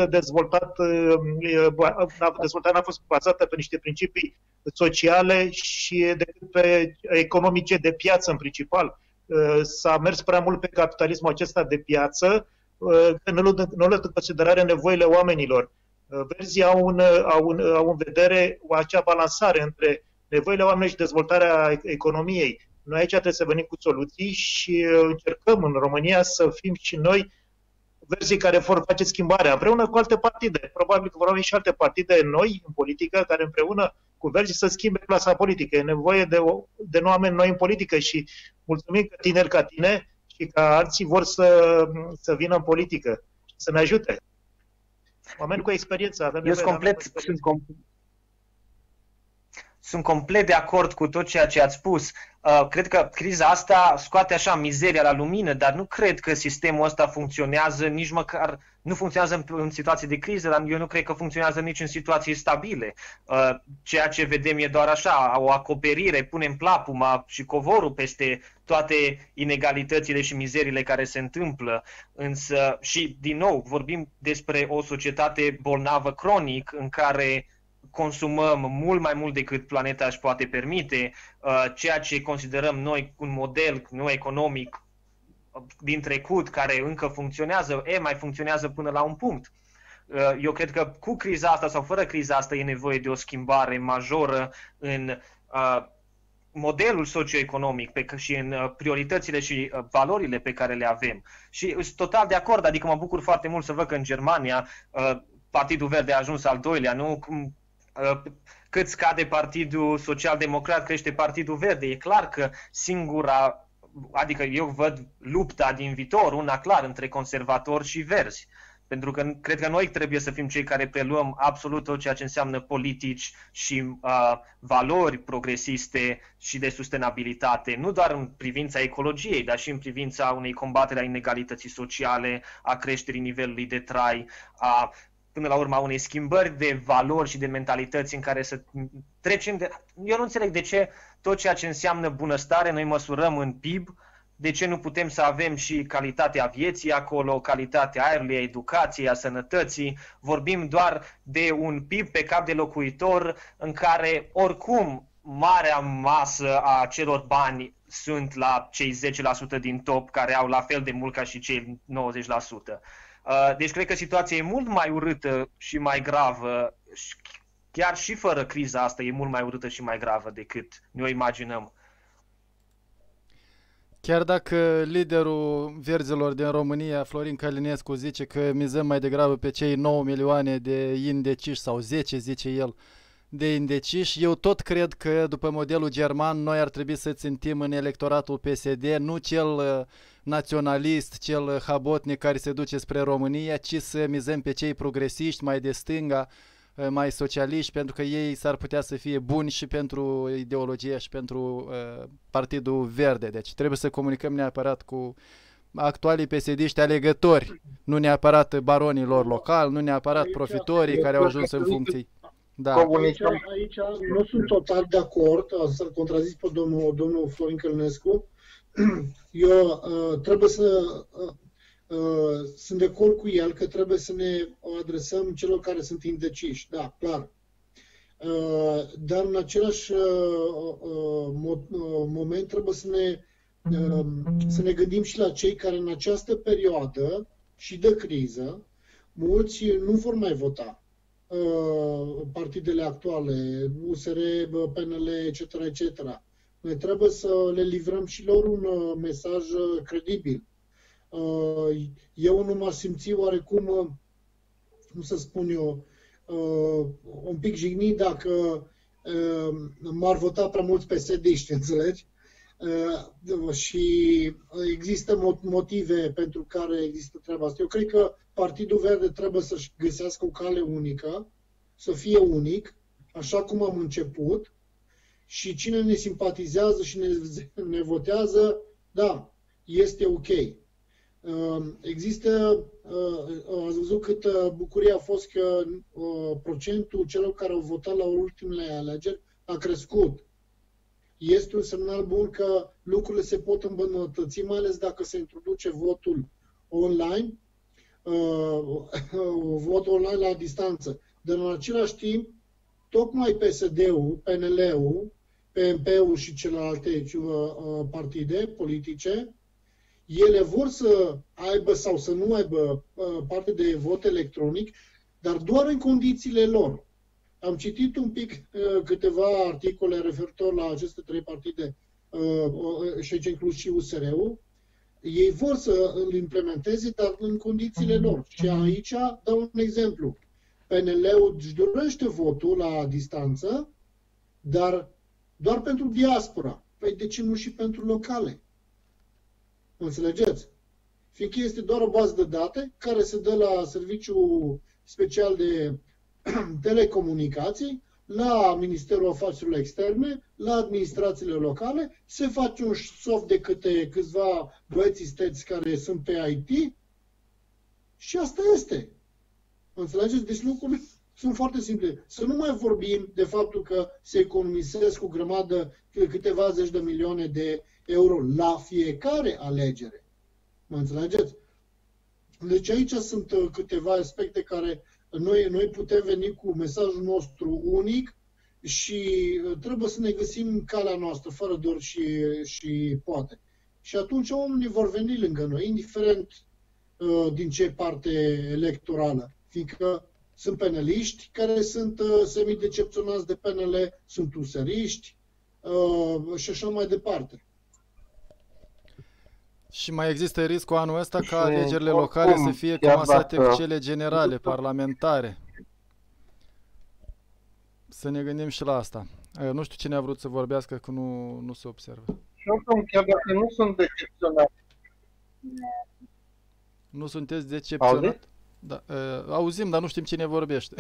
Speaker 5: dezvoltarea n-a fost bazată pe niște principii sociale și decât pe economice de piață în principal. S-a mers prea mult pe capitalismul acesta de piață, nu luat în considerare nevoile oamenilor. Verzii au în vedere acea balansare între nevoile oamenilor și dezvoltarea economiei. Noi aici trebuie să venim cu soluții și încercăm în România să fim și noi verzii care vor face schimbarea împreună cu alte partide. Probabil că vor avea și alte partide noi în politică care împreună cu verzii să schimbe clasa politică. E nevoie de oameni noi în politică și mulțumim că tineri ca tine și ca alții vor să vină în politică și să ne ajute. Oameni cu experiență. Avem nevoie.
Speaker 2: Sunt complet de acord cu tot ceea ce ați spus. Cred că criza asta scoate așa mizeria la lumină, dar nu cred că sistemul ăsta funcționează, nici măcar nu funcționează în situații de criză, dar eu nu cred că funcționează nici în situații stabile. Ceea ce vedem e doar așa, o acoperire, punem plapuma și covorul peste toate inegalitățile și mizerile care se întâmplă. Însă, și din nou, vorbim despre o societate bolnavă cronic în care consumăm mult mai mult decât planeta își poate permite, ceea ce considerăm noi un model economic din trecut care încă funcționează, mai funcționează până la un punct. Eu cred că cu criza asta sau fără criza asta e nevoie de o schimbare majoră în modelul socioeconomic și în prioritățile și valorile pe care le avem. Și sunt total de acord, adică mă bucur foarte mult să văd că în Germania Partidul Verde a ajuns al doilea, nu? Cât scade Partidul Social-Democrat, crește Partidul Verde. E clar că adică eu văd lupta din viitor, una clar, între conservatori și verzi. Pentru că cred că noi trebuie să fim cei care preluăm absolut tot ceea ce înseamnă politici și valori progresiste și de sustenabilitate, nu doar în privința ecologiei, dar și în privința unei combatere a inegalității sociale, a creșterii nivelului de trai, până la urmă unei schimbări de valori și de mentalități în care să trecem Eu nu înțeleg de ce tot ceea ce înseamnă bunăstare noi măsurăm în PIB, de ce nu putem să avem și calitatea vieții acolo, calitatea aerului, a educației, a sănătății. Vorbim doar de un PIB pe cap de locuitor în care oricum marea masă a celor bani sunt la cei 10% din top care au la fel de mult ca și cei 90%. Deci cred că situația e mult mai urâtă și mai gravă, chiar și fără criza asta e mult mai urâtă și mai gravă decât ne o imaginăm.
Speaker 1: Chiar dacă liderul verzilor din România, Florin Călinescu, zice că mizăm mai degrabă pe cei 9 milioane de indeciși sau 10, zice el, de indeciși, eu tot cred că după modelul german noi ar trebui să țintim în electoratul PSD, nu cel naționalist, cel habotnic care se duce spre România, ci să mizăm pe cei progresiști, mai de stânga, mai socialiști, pentru că ei s-ar putea să fie buni și pentru ideologie și pentru Partidul Verde. Deci trebuie să comunicăm neapărat cu actualii PSD-ști alegători, nu neapărat baronii lor locali, nu neapărat profitorii care au ajuns în funcții. Da.
Speaker 6: Aici nu sunt total de acord, să-l contrazic pe domnul Florin Călinescu. Eu trebuie sunt de acord cu el că trebuie să ne adresăm celor care sunt indeciși, da, clar. Dar în același moment trebuie să ne să ne gândim și la cei care în această perioadă și de criză, mulți nu vor mai vota partidele actuale, USR, PNL, etc., etc. Noi trebuie să le livrăm și lor un mesaj credibil. Eu nu m-aș simți oarecum, cum să spun eu, un pic jignit dacă m-ar vota prea mulți PSD-iști, înțelegi? Și există motive pentru care există treaba asta. Eu cred că Partidul Verde trebuie să-și găsească o cale unică, să fie unic, așa cum am început, și cine ne simpatizează și ne votează, da, este ok. Există, ați văzut câtă bucurie a fost că procentul celor care au votat la ultimele alegeri a crescut. Este un semnal bun că lucrurile se pot îmbunătăți, mai ales dacă se introduce votul online, votul online la distanță. Dar în același timp, tocmai PSD-ul, PNL-ul, PMP-ul și celelalte partide politice, ele vor să aibă sau să nu aibă parte de vot electronic, dar doar în condițiile lor. Am citit un pic câteva articole referitor la aceste trei partide și aici inclus și USR-ul. Ei vor să îl implementeze, dar în condițiile lor. Și aici dau un exemplu. PNL-ul își dorește votul la distanță, dar doar pentru diaspora. Păi de ce nu și pentru locale? Înțelegeți? Fiindcă este doar o bază de date care se dă la Serviciul Special de Telecomunicații, la Ministerul Afacerilor Externe, la administrațiile locale, se face un soft de câțiva băieți isteți care sunt pe IT și asta este. Înțelegeți? Deci lucrurile sunt foarte simple. Să nu mai vorbim de faptul că se economisesc o grămadă, câteva zeci de milioane de euro la fiecare alegere. Mă înțelegeți? Deci aici sunt câteva aspecte care noi putem veni cu mesajul nostru unic și trebuie să ne găsim calea noastră, fără dor și poate. Și atunci oamenii vor veni lângă noi, indiferent din ce parte electorală. Fiindcă sunt peneliști care sunt semi-decepționați de PNL, sunt useriști și așa mai departe.
Speaker 1: Și mai există riscul anul ăsta ca alegerile locale să fie comasate cu cele generale, parlamentare. Să ne gândim și la asta. Nu știu cine a vrut să vorbească, că nu se observă.
Speaker 4: Și oricum, chiar dacă nu sunt decepționat.
Speaker 1: Nu sunteți decepționat? Da, auzim, dar nu știm cine vorbește.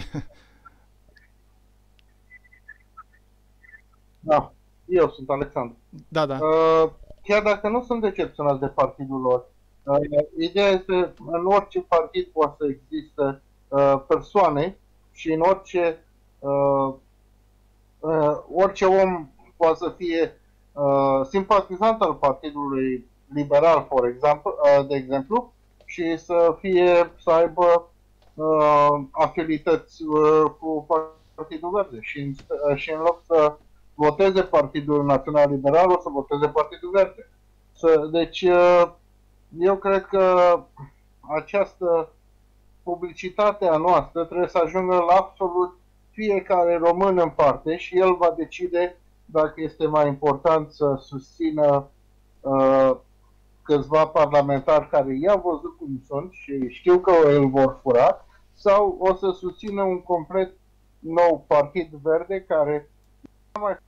Speaker 4: Da, eu sunt Alexandru.
Speaker 1: Da.
Speaker 4: Chiar dacă nu sunt decepționați de partidul lor, ideea este în orice partid poate să existe persoane și în orice om poate să fie simpatizant al Partidului Liberal, de exemplu, și să aibă afinități cu Partidul Verde. Și în loc să voteze Partidul Național Liberal, o să voteze Partidul Verde. Deci, eu cred că această publicitate a noastră trebuie să ajungă la absolut fiecare român în parte și el va decide dacă este mai important să susțină câțiva parlamentari care i-au văzut cum sunt și știu că îl vor fura, sau o să susțină un complet nou Partid Verde care nu mai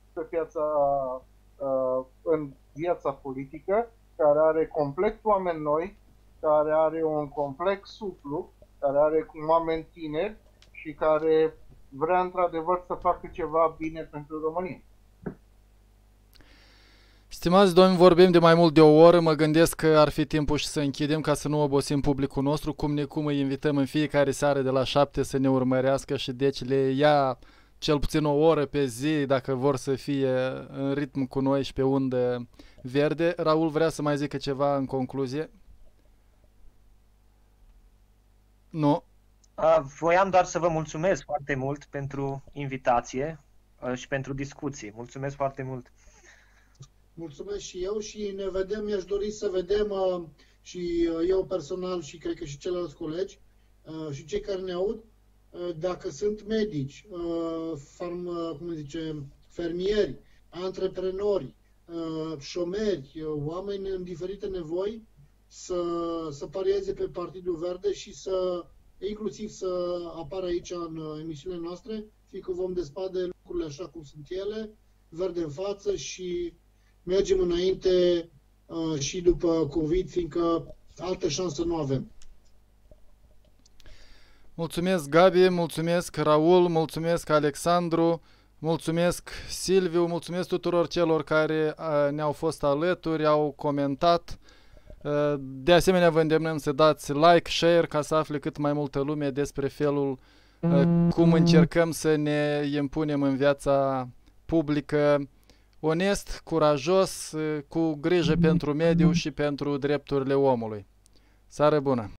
Speaker 4: în viața politică, care are complet oameni noi, care are un complex suplu, care are oameni tineri și care vrea într-adevăr să facă ceva bine pentru România.
Speaker 1: Stimați domni, vorbim de mai mult de o oră, mă gândesc că ar fi timpul și să închidem ca să nu obosim publicul nostru, cum îi invităm în fiecare seară de la 7 să ne urmărească și deci le ia cel puțin o oră pe zi dacă vor să fie în ritm cu noi și pe undă verde. Raul vrea să mai zică ceva în concluzie? Nu?
Speaker 2: Voiam doar să vă mulțumesc foarte mult pentru invitație și pentru discuții. Mulțumesc foarte mult!
Speaker 6: Mulțumesc și eu și ne vedem, mi-aș dori să vedem și eu personal și cred că și ceilalți colegi și cei care ne aud, dacă sunt medici, fermieri, antreprenori, șomeri, oameni în diferite nevoi, să parieze pe Partidul Verde și inclusiv să apară aici în emisiunile noastre, fiindcă vom dezbate lucrurile așa cum sunt ele, verde în față și mergem înainte și după COVID, fiindcă altă șansă nu avem.
Speaker 1: Mulțumesc, Gabi, mulțumesc, Raul, mulțumesc, Alexandru, mulțumesc, Silviu, mulțumesc tuturor celor care ne-au fost alături, au comentat. De asemenea, vă îndemnăm să dați like, share, ca să afle cât mai multă lume despre felul cum încercăm să ne impunem în viața publică onest, curajos, cu grijă pentru mediu și pentru drepturile omului. Seară bună!